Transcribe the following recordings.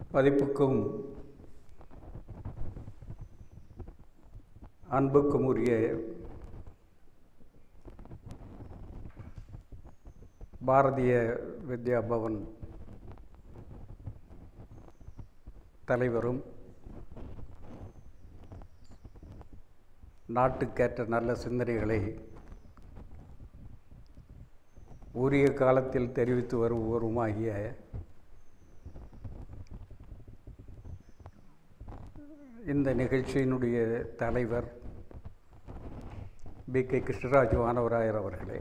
மதிப்புக்கும் அன்புக்கும் உரிய பாரதிய வித்யா பவன் தலைவரும் நாட்டுக்கேற்ற நல்ல சிந்தனைகளை உரிய காலத்தில் தெரிவித்து வருவோருமாகிய இந்த நிகழ்ச்சியினுடைய தலைவர் B.K. கிருஷ்ணராஜ் வானவராயர் அவர்களே,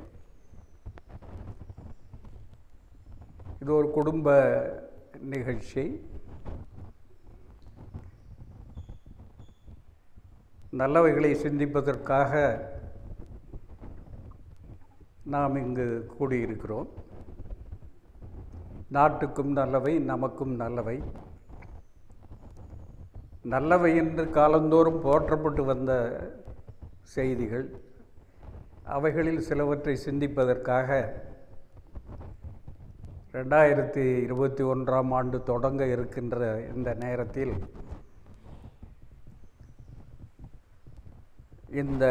இது ஒரு குடும்ப நிகழ்ச்சி. நல்லவைகளை சிந்திப்பதற்காக நாம் இங்கு கூடியிருக்கிறோம். நாட்டுக்கும் நல்லவை, நமக்கும் நல்லவை. நல்லவை என்று காலந்தோறும் போற்றப்பட்டு வந்த செய்திகள், அவைகளில் சிலவற்றை சிந்திப்பதற்காக 2021ஆம் ஆண்டு தொடங்க இருக்கின்ற இந்த நேரத்தில் இந்த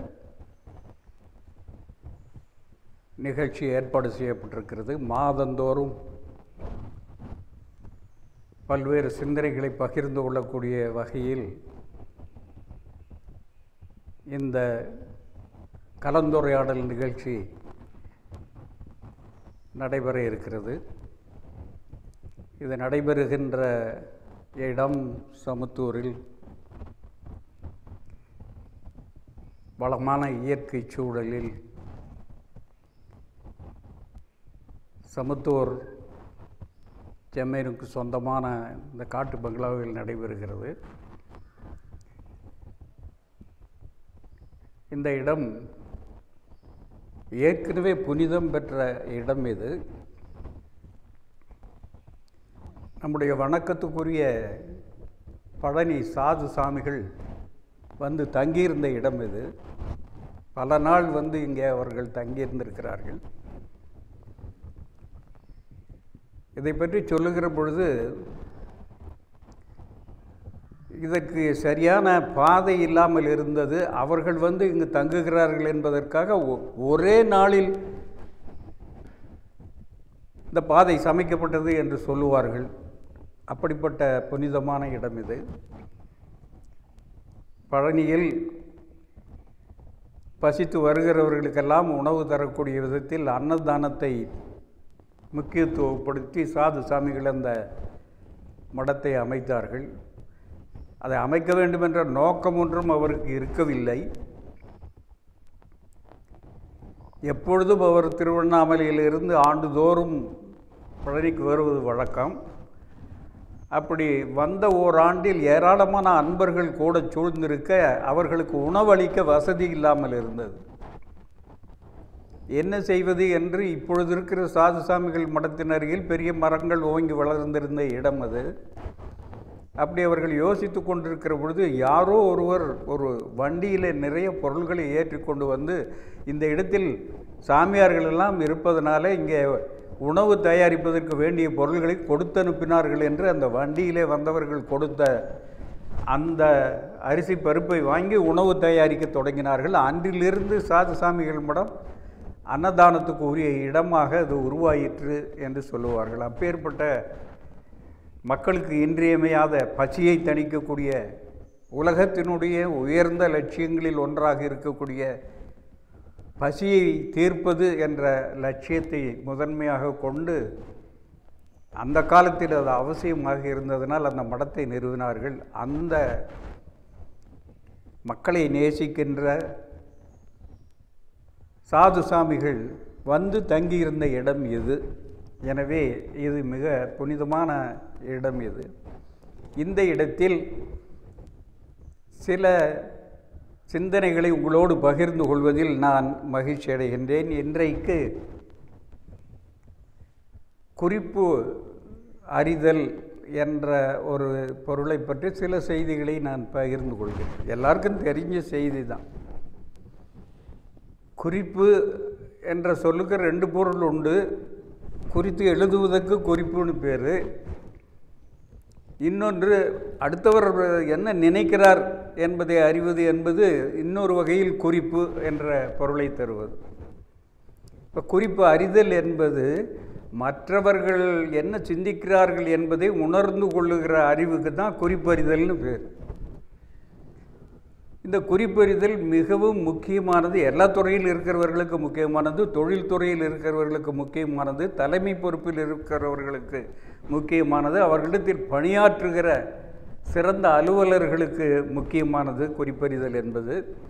நிகழ்ச்சி ஏற்பாடு செய்யப்பட்டிருக்கிறது. மாதந்தோறும் பல்வேறு சிந்தனைகளை பகிர்ந்து கொள்ளக்கூடிய வகையில் இந்த கலந்துரையாடல் நிகழ்ச்சி நடைபெற இருக்கிறது. இது நடைபெறுகின்ற இடம் சமத்தூரில் வளமான இயற்கை சூழலில் சமத்தூர் செம்மேனுக்கு சொந்தமான இந்த காட்டு பங்களாவில் நடைபெறுகிறது. இந்த இடம் ஏற்கனவே புனிதம் பெற்ற இடம். இது நம்முடைய வணக்கத்துக்குரிய பழனி சாது சாமிகள் வந்து தங்கியிருந்த இடம். இது பல நாள் வந்து இங்கே அவர்கள் தங்கியிருந்திருக்கிறார்கள். இதை பற்றி சொல்லுகிற பொழுது இதற்கு சரியான பாதை இல்லாமல் இருந்தது. அவர்கள் வந்து இங்கு தங்குகிறார்கள் என்பதற்காக ஒரே நாளில் இந்த பாதை சமைக்கப்பட்டது என்று சொல்லுவார்கள். அப்படிப்பட்ட புனிதமான இடம் இது. பழனியில் பசித்து வருகிறவர்களுக்கெல்லாம் உணவு தரக்கூடிய விதத்தில் அன்னதானத்தை முக்கியத்துவப்படுத்தி சாது சாமிகள் அந்த மடத்தை அமைத்தார்கள். அதை அமைக்க வேண்டும் என்ற நோக்கம் ஒன்றும் அவருக்கு இருக்கவில்லை. எப்பொழுதும் அவர் திருவண்ணாமலையிலிருந்து ஆண்டுதோறும் பழனிக்கு வருவது வழக்கம். அப்படி வந்த ஓராண்டில் ஏராளமான அன்பர்கள் கூட சூழ்ந்திருக்க அவர்களுக்கு உணவளிக்க வசதி இல்லாமல் இருந்தது. என்ன செய்வது என்று இப்பொழுது இருக்கிற சாது சாமிகள் மடத்தின் அருகில் பெரிய மரங்கள் ஓங்கி வளர்ந்திருந்த இடம் அது. அப்படி அவர்கள் யோசித்து கொண்டிருக்கிற பொழுது யாரோ ஒருவர் ஒரு வண்டியில் நிறைய பொருள்களை ஏற்றி கொண்டு வந்து இந்த இடத்தில் சாமியார்கள் எல்லாம் இருப்பதனால இங்கே உணவு தயாரிப்பதற்கு வேண்டிய பொருள்களை கொடுத்து அனுப்பினார்கள் என்று அந்த வண்டியிலே வந்தவர்கள் கொடுத்த அந்த அரிசி பருப்பை வாங்கி உணவு தயாரிக்க தொடங்கினார்கள். அன்றிலிருந்து சாது சாமிகள் மடம் அன்னதானத்துக்கு உரிய இடமாக அது உருவாயிற்று என்று சொல்லுவார்கள். அப்பேற்பட்ட மக்களுக்கு இன்றியமையாத பசியை தணிக்கக்கூடிய உலகத்தினுடைய உயர்ந்த லட்சியங்களில் ஒன்றாக இருக்கக்கூடிய பசியை தீர்ப்பது என்ற லட்சியத்தை முதன்மையாக கொண்டு அந்த காலத்தில் அது அவசியமாக இருந்ததனால் அந்த மடத்தை நிறுவினார்கள். அந்த மக்களை நேசிக்கின்ற சாது சாமிகள் வந்து தங்கியிருந்த இடம் இது. எனவே இது மிக புனிதமான இடம். இது இந்த இடத்தில் சில சிந்தனைகளை உங்களோடு பகிர்ந்து கொள்வதில் நான் மகிழ்ச்சி அடைகின்றேன். இன்றைக்கு குறிப்பு அறிதல் என்ற ஒரு பொருளை பற்றி சில செய்திகளை நான் பகிர்ந்து கொள்கிறேன். எல்லாருக்கும் தெரிஞ்ச செய்தி தான். குறிப்பு என்ற சொல்லுக்கு ரெண்டு பொருள் உண்டு. குறித்து எழுதுவதற்கு குறிப்புன்னு பேர். இன்னொன்று அடுத்தவர் என்ன நினைக்கிறார் என்பதை அறிவது என்பது இன்னொரு வகையில் குறிப்பு என்ற பொருளை தருவது. இப்போ குறிப்பு அறிதல் என்பது மற்றவர்கள் என்ன சிந்திக்கிறார்கள் என்பதை உணர்ந்து கொள்ளுகிற அறிவுக்கு தான் குறிப்பறிதல்னு பேர். இந்த குறிப்பறிதல் மிகவும் முக்கியமானது. எல்லா துறையில் இருக்கிறவர்களுக்கு முக்கியமானது, தொழில் துறையில் இருக்கிறவர்களுக்கு முக்கியமானது, தலைமை பொறுப்பில் இருக்கிறவர்களுக்கு முக்கியமானது, அவர்களிடத்தில் பணியாற்றுகிற சிறந்த அலுவலர்களுக்கு முக்கியமானது குறிப்பறிதல் என்பது.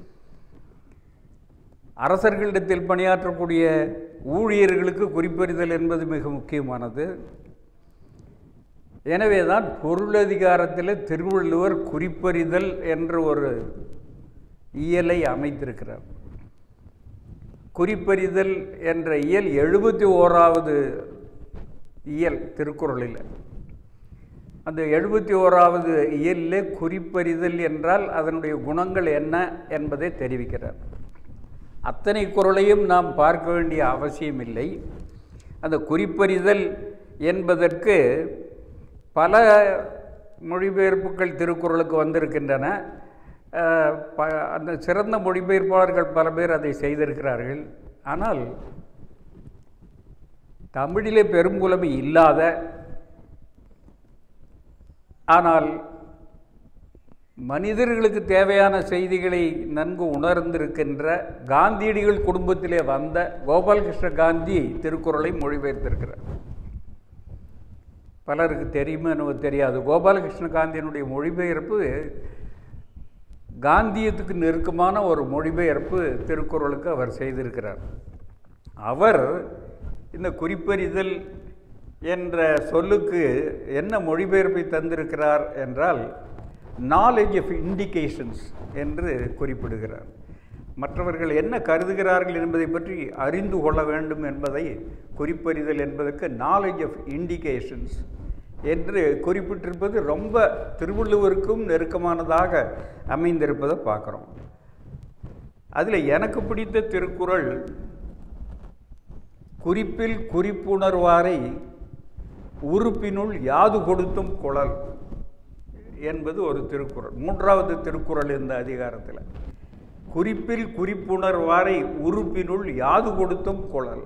அரசர்களிடத்தில் பணியாற்றக்கூடிய ஊழியர்களுக்கு குறிப்பறிதல் என்பது மிக முக்கியமானது. எனவே தான் பொருளதிகாரத்தில் திருவள்ளுவர் குறிப்பறிதல் என்ற ஒரு இயலை அமைத்திருக்கிறார். குறிப்பறிதல் என்ற இயல் 71வது இயல் திருக்குறளில். அந்த 71வது இயலில் குறிப்பறிதல் என்றால் அதனுடைய குணங்கள் என்ன என்பதை தெரிவிக்கிறார். அத்தனை குறளையும் நாம் பார்க்க வேண்டிய அவசியமில்லை. அந்த குறிப்பறிதல் என்பதற்கு பல மொழிபெயர்ப்புகள் திருக்குறளுக்கு வந்திருக்கின்றன. அந்த சிறந்த மொழிபெயர்ப்பாளர்கள் பல பேர் அதை செய்திருக்கிறார்கள். ஆனால் தமிழிலே பெரும்புலமை இல்லாத, ஆனால் மனிதர்களுக்கு தேவையான செய்திகளை நன்கு உணர்ந்திருக்கின்ற காந்தியடிகள் குடும்பத்திலே வந்த கோபாலகிருஷ்ண காந்தி திருக்குறளை மொழிபெயர்த்திருக்கிறார். பலருக்கு தெரியுமோ எனக்கு தெரியாது. கோபாலகிருஷ்ண காந்தியினுடைய மொழிபெயர்ப்பு காந்தியத்துக்கு நெருக்கமான ஒரு மொழிபெயர்ப்பு திருக்குறளுக்கு அவர் செய்திருக்கிறார். அவர் இந்த குறிப்பறிதல் என்ற சொல்லுக்கு என்ன மொழிபெயர்ப்பை தந்திருக்கிறார் என்றால் நாலேஜ் ஆஃப் இண்டிகேஷன்ஸ் என்று குறிப்பிடுகிறார். மற்றவர்கள் என்ன கருதுகிறார்கள் என்பதை பற்றி அறிந்து கொள்ள வேண்டும் என்பதை குறிப்பறிதல் என்பதற்கு நாலேஜ் ஆஃப் இண்டிகேஷன்ஸ் என்று குறிப்பிட்டிருப்பது ரொம்ப திருவள்ளுவருக்கும் நெருக்கமானதாக அமைந்திருப்பதை பார்க்குறோம். அதில் எனக்கு பிடித்த திருக்குறள் குறிப்பில் குறிப்புணர்வாரை உறுப்பினுள் யாது கொடுத்தும் குழல் என்பது ஒரு திருக்குறள். 3வது திருக்குறள் இந்த அதிகாரத்தில். குறிப்பில் குறிப்புணர்வாரை உறுப்பினுள் யாது கொடுத்தும் குழல்.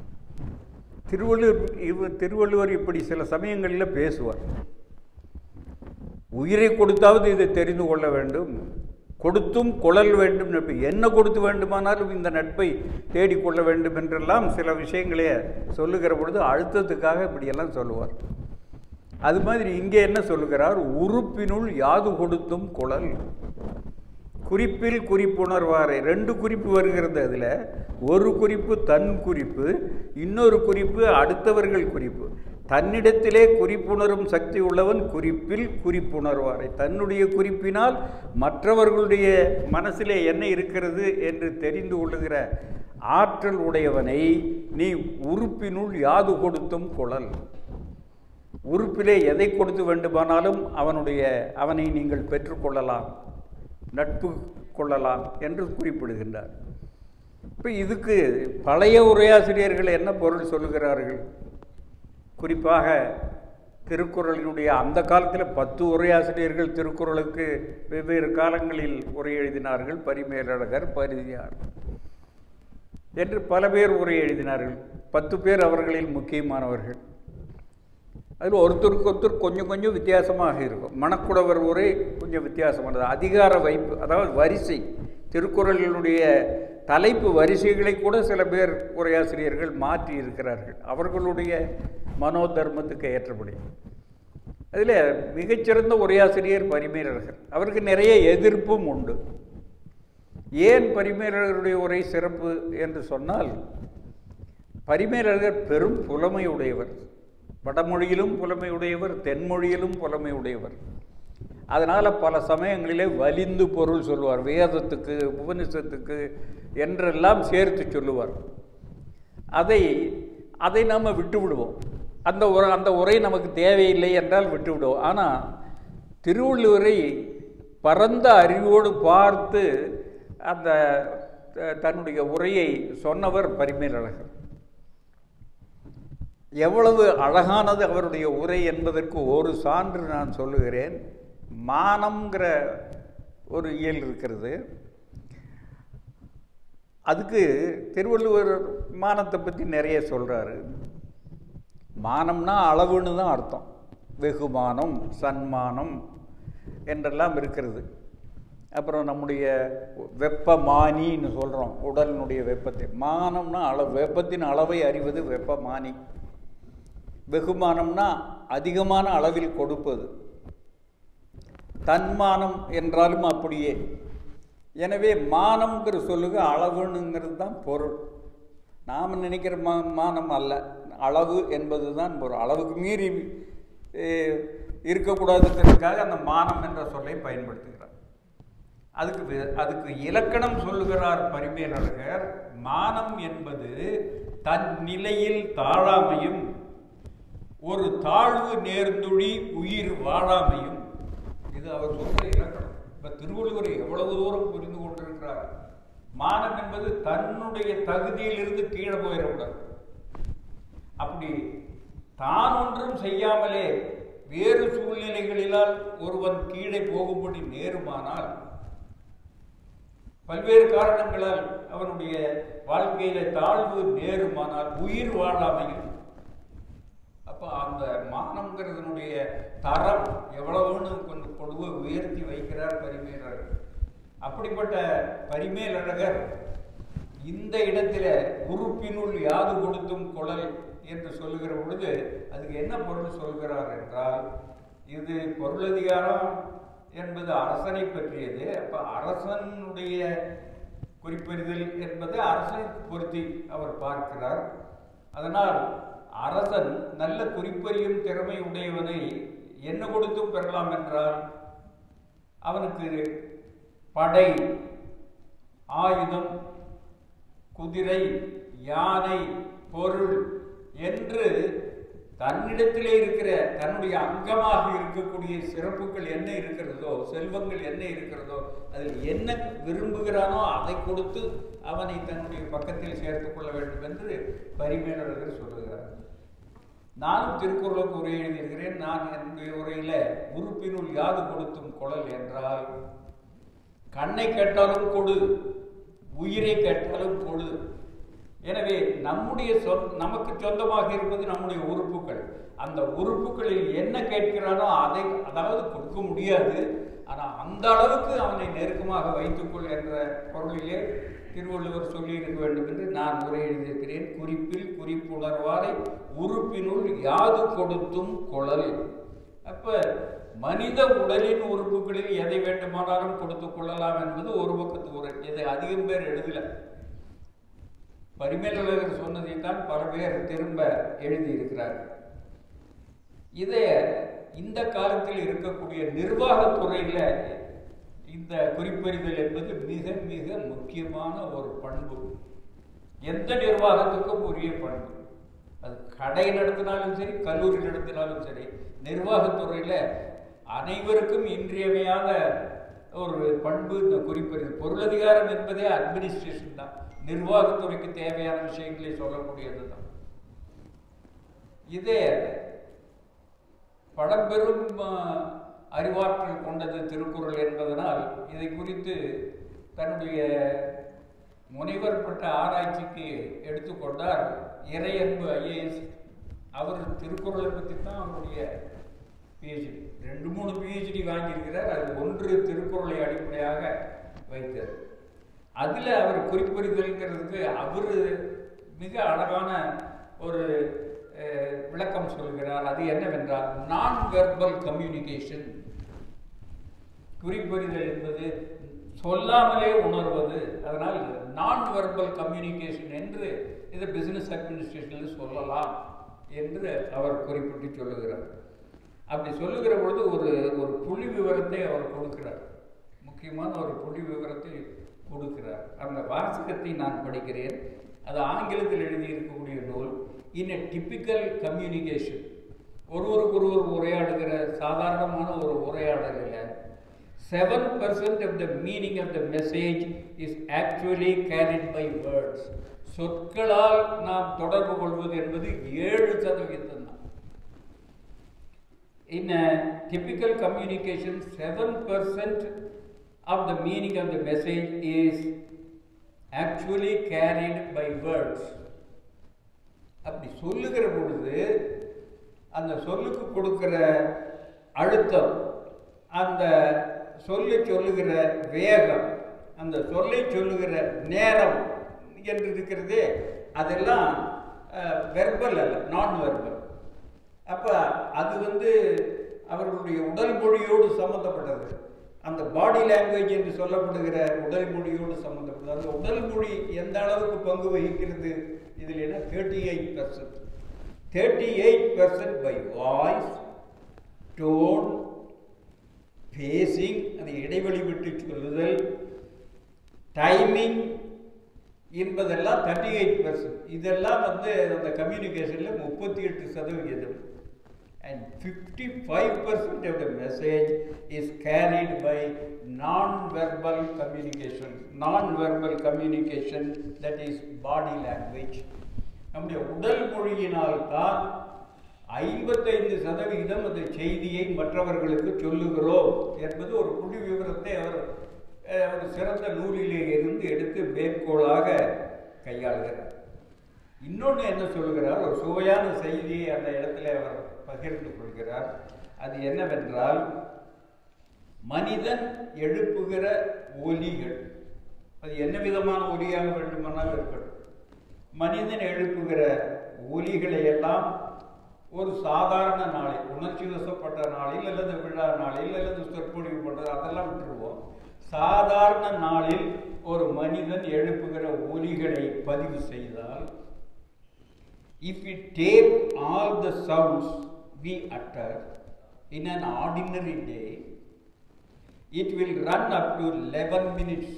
திருவள்ளுவர் இப்படி சில சமயங்களில் பேசுவார். உயிரை கொடுத்தாவது இதை தெரிந்து கொள்ள வேண்டும், கொடுத்தும் கொள்ளல் வேண்டும், என்ன கொடுத்து வேண்டுமானாலும் இந்த நட்பை தேடிக்கொள்ள வேண்டும் என்றெல்லாம் சில விஷயங்களே சொல்லுகிற பொழுது அழுத்தத்துக்காக இப்படியெல்லாம் சொல்லுவார். அது மாதிரி இங்கே என்ன சொல்லுகிறார்? உறுப்பினுள் யாது கொடுத்தும் குழல். குறிப்பில் குறிப்புணர்வாரை 2 குறிப்பு வருகிறது. அதில் ஒரு குறிப்பு தன் குறிப்பு, இன்னொரு குறிப்பு அடுத்தவர்கள் குறிப்பு. தன்னிடத்திலே குறிப்புணரும் சக்தி உள்ளவன் குறிப்பில் குறிப்புணர்வாரை. தன்னுடைய குறிப்பினால் மற்றவர்களுடைய மனசிலே என்ன இருக்கிறது என்று தெரிந்து கொள்ளுகிற ஆற்றல் உடையவனை நீ உறுப்பினுள் யாது கொடுத்தும் குழல். உறுப்பிலே எதை கொடுத்து வேண்டுமானாலும் அவனை நீங்கள் பெற்றுக்கொள்ளலாம், நட்பு கொள்ளலாம் என்று குறிப்பிடுகின்றார். இப்போ இதுக்கு பழைய உரையாசிரியர்கள் என்ன பொருள் சொல்லுகிறார்கள்? குறிப்பாக திருக்குறளினுடைய அந்த காலத்தில் 10 உரையாசிரியர்கள் திருக்குறளுக்கு வெவ்வேறு காலங்களில் உரை எழுதினார்கள். பரிமேலழகர், பரிதியார் என்று பல பேர் உரை எழுதினார்கள். 10 பேர் அவர்களில் முக்கியமானவர்கள். அதில் ஒருத்தருக்கு கொஞ்சம் கொஞ்சம் வித்தியாசமாக இருக்கும். மணக்குடவர் உரை கொஞ்சம் வித்தியாசமானது. அதிகார வைப்பு, அதாவது வரிசை, திருக்குறளினுடைய தலைப்பு வரிசைகளை கூட சில பேர் உரையாசிரியர்கள் மாற்றி இருக்கிறார்கள் அவர்களுடைய மனோதர்மத்துக்கு ஏற்றபடி. அதில் மிகச்சிறந்த உரையாசிரியர் பரிமேலழகர். அவருக்கு நிறைய எதிர்ப்பும் உண்டு. ஏன் பரிமேலழகருடைய உரை சிறப்பு என்று சொன்னால், பரிமேலழகர் பெரும் புலமையுடையவர். வடமொழியிலும் புலமையுடையவர், தென்மொழியிலும் புலமையுடையவர். அதனால் பல சமயங்களிலே வலிந்து பொருள் சொல்லுவார். வேதத்துக்கு, உபனிஷத்துக்கு என்றெல்லாம் சேர்த்து சொல்லுவார். அதை நாம் விட்டு விடுவோம். அந்த உரை நமக்கு தேவையில்லை என்றால் விட்டு விடுவோம். ஆனால் திருவள்ளுவரை பரந்த அறிவோடு பார்த்து தன்னுடைய உரையை சொன்னவர் பரிமேலழகர். எவ்வளவு அழகானது அவருடைய உரை என்பதற்கு ஒரு சான்று நான் சொல்லுகிறேன். மானம்ங்கிற ஒரு இயல் இருக்கிறது. அதுக்கு திருவள்ளுவர் மானத்தை பற்றி நிறைய சொல்கிறாரு. மானம்னா அளவுன்னு தான் அர்த்தம். வெகுமானம், சன்மானம் என்றெல்லாம் இருக்கிறது. அப்புறம் நம்முடைய வெப்பமானின்னு சொல்கிறோம், உடலினுடைய வெப்பத்தை. மானம்னா அளவு, வெப்பத்தின் அளவை அறிவது வெப்பமானி. வெகுமானம்னா அதிகமான அளவில் கொடுப்பது. தன்மானம் என்றாலும் அப்படியே. எனவே மானம்ங்கிற சொல்லுக அளவுனுங்கிறது தான் பொருள். நாம் நினைக்கிற மானம் அல்ல, அளவு என்பது தான் பொருள். அளவுக்கு மீறி இருக்கக்கூடாதுங்கிறதுக்காக அந்த மானம் என்ற சொல்லை பயன்படுத்துகிறார். அதுக்கு இலக்கணம் சொல்லுகிறார் பரிமேலழகர். மானம் என்பது தன் நிலையில் தாழாமையும் ஒரு தாழ்வு நேர்ந்துழி உயிர் வாழாமையும். இது அவர் சொல்ற இலக்கணம். இப்ப திருவள்ளுவர் எவ்வளவு தூரம் புரிந்து கொண்டிருக்கிறார். மானம் என்பது தன்னுடைய தகுதியிலிருந்து கீழே போயிடக்கூடாது. அப்படி தான் ஒன்றும் செய்யாமலே வேறு சூழ்நிலைகளிலால் ஒருவன் கீழே போகும்படி நேருமானால், பல்வேறு காரணங்களால் அவனுடைய வாழ்க்கையில தாழ்வு நேருமானால் உயிர் வாழாமையும். அப்ப அந்த மானம்ங்கிறதுனுடைய தரம் எவ்வளவுன்னு கொஞ்சம் கொடுவை உயர்த்தி வைக்கிறார் பரிமேலழகர். அப்படிப்பட்ட பரிமேலழகர் இந்த இடத்துல உறுப்பினுள் யாது கொடுத்தும் கொளல் என்று சொல்லுகிற பொழுது அதுக்கு என்ன பொருள் சொல்கிறார் என்றால், இது பொருளதிகாரம் என்பது அரசனை பற்றியது. அப்ப அரசனுடைய குறிப்பறிதல் என்பது அரசனுக்கு பொருத்தி அவர் பார்க்கிறார். அதனால் அரசன் நல்ல குறிப்பறியும் திறமை உடையவனை என்ன கொடுத்தும் பெறலாம் என்றால், அவனுக்கு படை, ஆயுதம், குதிரை, யானை, பொருள் என்று தன்னிடத்திலே இருக்கிற தன்னுடைய அங்கமாக இருக்கக்கூடிய சிறப்புகள் என்ன இருக்கிறதோ, செல்வங்கள் என்ன இருக்கிறதோ, அதில் என்ன விரும்புகிறானோ அதை கொடுத்து அவனை தன்னுடைய பக்கத்தில் சேர்த்துக் கொள்ள வேண்டும் என்று பரிமேலழகர் சொல்லுகிறார். நானும் திருக்குறளுக்கு உரை எழுதியிருக்கிறேன். நான் என்னுடைய உரையில உறுப்பினுள் யாது கொடுத்தும் கொளல் என்றால், கண்ணை கேட்டாலும் கொடு, உயிரை கேட்டாலும் கொடு. எனவே நம்முடைய நமக்கு சொந்தமாக இருப்பது நம்முடைய உறுப்புகள். அந்த உறுப்புகளில் என்ன கேட்கிறானோ அதை, அதாவது கொடுக்க முடியாது, ஆனால் அந்த அளவுக்கு அவனை நெருக்கமாக வைத்துக்கொள் என்ற பொருளிலே திருவள்ளுவர் சொல்லியிருக்க வேண்டும் என்று நான் உரை எழுதியிருக்கிறேன். குறிப்பில் குறிப்புணர்வாரை உறுப்பினுள் யாது கொடுத்தும் கொளல். அப்ப மனித உடலின் உறுப்புகளில் எதை வேண்டுமானாலும் கொடுத்துக் கொள்ளலாம் என்பது ஒரு பக்கத்து உரை. இதை அதிகம் பேர் எழுதல. பரிமேலழகர் சொன்னதைத்தான் பல பேர் திரும்ப எழுதியிருக்கிறார்கள். இதை இந்த காலத்தில் இருக்கக்கூடிய நிர்வாகத்துறையில இந்த குறிப்பறிதல் என்பது மிக மிக முக்கியமான ஒரு பண்பு. எந்த நிர்வாகத்துக்கும் உரிய பண்பு. அது கடை நடத்தினாலும் சரி, கல்லூரி நடத்தினாலும் சரி, நிர்வாகத்துறையில அனைவருக்கும் இன்றியமையாத ஒரு பண்பு இந்த குறிப்பறிதல். பொருளதிகாரம் என்பதே அட்மினிஸ்ட்ரேஷன் தான். நிர்வாகத்துறைக்கு தேவையான விஷயங்களை சொல்லக்கூடியது தான். இதே பழம்பெரும் அறிவாற்றல் கொண்டது திருக்குறள் என்பதனால் இதை குறித்து தன்னுடைய முனைவர் பட்ட ஆராய்ச்சிக்கு எடுத்துக்கொண்டார் இறையன்பு ஐஏஎஸ். அவர் திருக்குறளை பற்றி தான் அவருடைய பிஹெச்டி, 2-3 பிஹெச்டி வாங்கியிருக்கிறார். அது ஒன்று திருக்குறளை அடிப்படையாக வைத்தது. அதில் அவர் குறிப்பறிதல்ங்கிறதுக்கு அவர் மிக அழகான ஒரு விளக்கம் சொல்கிறார். அது என்னவென்றால், நான் வெர்பல் கம்யூனிகேஷன். குறிப்பறிதல் என்பது சொல்லாமலே உணர்வது. அதனால் நான் வெர்பல் கம்யூனிகேஷன் என்று இதை பிசினஸ் அட்மினிஸ்ட்ரேஷனில் சொல்லலாம் என்று அவர் குறிப்பிட்டு சொல்லுகிறார். அப்படி சொல்லுகிற பொழுது ஒரு புள்ளி விவரத்தை அவர் கொடுக்கிறார். முக்கியமான ஒரு புள்ளி விவரத்தை கொடுக்கிறார். அந்த வாசகத்தை நான் படிக்கிறேன். அது ஆங்கிலத்தில் எழுதியிருக்கக்கூடிய நூல். இன் எ டிப்பிக்கல் கம்யூனிகேஷன், ஒருவருக்கொருவர் உரையாடுகிற சாதாரணமான ஒரு உரையாடலில் 7% of the meaning of the message is actually carried by words. சொற்களால் நாம் தொடர்பு கொள்வது என்பது 7% தான். In a typical communication, 7% of the meaning of the message is actually carried by words. அப்படி சொல்லுகிற பொழுது அந்த சொல்லுக்கு கொடுக்கிற அழுத்தம், அந்த சொல்லை சொல்லுகிற வேகம், அந்த சொல்லை சொல்லுகிற நேரம் என்று இருக்கிறதே, அதெல்லாம் வெர்பல் அல்ல, நான் வெர்பல். அப்போ அது அவர்களுடைய உடல் மொழியோடு சம்மந்தப்பட்டது. அந்த பாடி லாங்குவேஜ் என்று சொல்லப்படுகிற உடல் மொழியோடு சம்மந்தப்பட்டது. அந்த உடல் மொழி எந்த அளவுக்கு பங்கு வகிக்கிறது இதில் என்ன? 38%. 38% பை வாய்ஸ், டோன், பேசிங், அது இடைவெளி விட்டு சொல்லுதல், டைமிங் என்பதெல்லாம் 38%. இதெல்லாம் அந்த கம்யூனிகேஷனில் 38%. And 55% of the message is carried by non-verbal communication. Non-verbal communication, that is body language. நம்முடைய உடல் மொழியினால் தான் 55% அந்த செய்தியை மற்றவர்களுக்கு சொல்லுகிறோம் என்பது ஒரு புள்ளி விவரத்தை அவர் ஒரு சிறந்த நூலிலே இருந்து எடுத்து மேற்கோளாக கையாளுகிறார். இன்னொன்று என்ன சொல்லுகிறார்? ஒரு சுவையான செய்தியை அந்த இடத்துல அவர் பகிர்ந்து கொள்கிறார். அது என்னவென்றால், மனிதன் எழுப்புகிற ஒலிகள், அது என்ன விதமான ஒலியாக வேண்டுமானால் இருக்கட்டும், மனிதன் எழுப்புகிற ஒலிகளை எல்லாம் ஒரு சாதாரண நாளில், உணர்ச்சி வசப்பட்ட நாளில் அல்லது விழா நாளில் அல்லது சொற்பொழிவு போன்றது அதெல்லாம் விட்டுருவோம், சாதாரண நாளில் ஒரு மனிதன் எழுப்புகிற ஒலிகளை பதிவு செய்தால், if we tape all the sounds we utter in an ordinary day, it will run up to 11 minutes.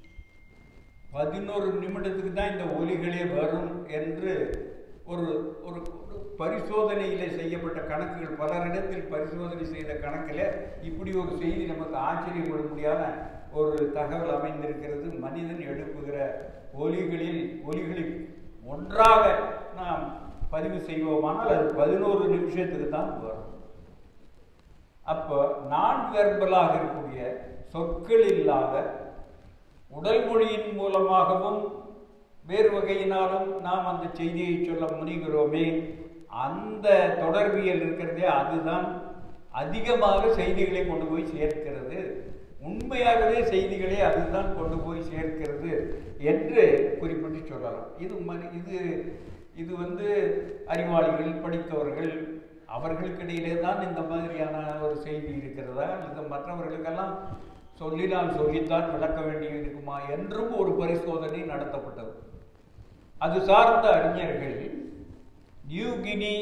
11 நிமிடத்துக்கு தான் இந்த ஒலிகளே வரும் என்று ஒரு ஒரு பரிசோதனையிலே செய்யப்பட்ட கணக்குகள், பலரிடத்தில் பரிசோதனை செய்த கணக்கில் இப்படி ஒரு செய்தி நமக்கு ஆச்சரியப்பட முடியாத ஒரு தகவல் அமைந்திருக்கிறது. மனிதன் எழுப்புகிற ஒலிகளில் ஒன்றாக நாம் பதிவு செய்வோமானால் அது 11 நிமிஷத்துக்கு தான் வரும். அப்போ நான் வெர்பலாக இருக்கக்கூடிய சொற்கள் இல்லாத உடல் மொழியின் மூலமாகவும் வேறு வகையினாலும் நாம் அந்த செய்தியை சொல்ல முனைகிறோமே, அந்த தொடர்பியல் இருக்கிறதே, அதுதான் அதிகமாக செய்திகளை கொண்டு போய் சேர்க்கிறது. உண்மையாகவே செய்திகளை அதுதான் கொண்டு போய் சேர்க்கிறது என்று குறிப்பிட்டு சொல்லலாம். இது அறிவாளிகள், படித்தவர்கள், அவர்களுக்கிடையிலே தான் இந்த மாதிரியான ஒரு செய்தி இருக்கிறதா, அல்லது மற்றவர்களுக்கெல்லாம் சொல்லினால் சொல்லித்தான் விளக்க வேண்டி இருக்குமா என்றும் ஒரு பரிசோதனை நடத்தப்பட்டது. அது சார்ந்த அறிஞர்கள் நியூகினி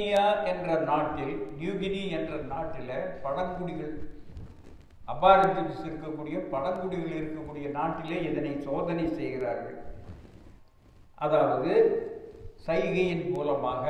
என்ற நாட்டில் பழங்குடிகள், அபாரிஜின்ஸ் இருக்கக்கூடிய பழங்குடிகள் இருக்கக்கூடிய நாட்டிலே இதனை சோதனை செய்கிறார்கள். அதாவது சைகையின் மூலமாக,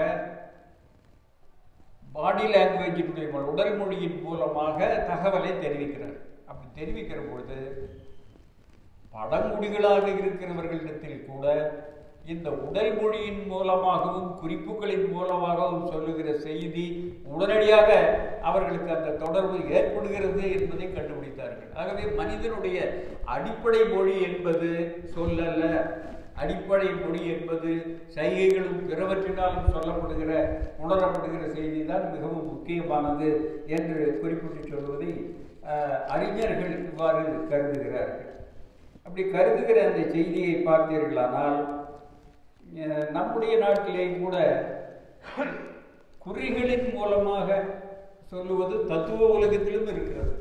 பாடி லாங்குவேஜினுடைய உடல் மொழியின் மூலமாக தகவலை தெரிவிக்கிறார். அப்படி தெரிவிக்கிற பொழுது பழங்குடிகளாக இருக்கிறவர்களிடத்தில் கூட இந்த உடல் மொழியின் மூலமாகவும் குறிப்புகளின் மூலமாகவும் சொல்லுகிற செய்தி உடனடியாக அவர்களுக்கு அந்த தொடர்பு ஏற்படுகிறது என்பதை கண்டுபிடித்தார்கள். ஆகவே மனிதனுடைய அடிப்படை மொழி என்பது சொல்லல்ல, அடிப்படை மொழி என்பது சைகைகளும் பிறவற்றினாலும் சொல்லப்படுகிற உணரப்படுகிற செய்தி தான் மிகவும் முக்கியமானது என்று குறிப்பிட்டு சொல்வதை அறிஞர்கள் இவ்வாறு கருதுகிறார்கள். அப்படி கருதுகிற அந்த செய்தியை பார்த்தீர்களானால், நம்முடைய நாட்டிலே கூட குறிகளின் மூலமாக சொல்லுவது தத்துவ உலகத்திலும் இருக்கிறது.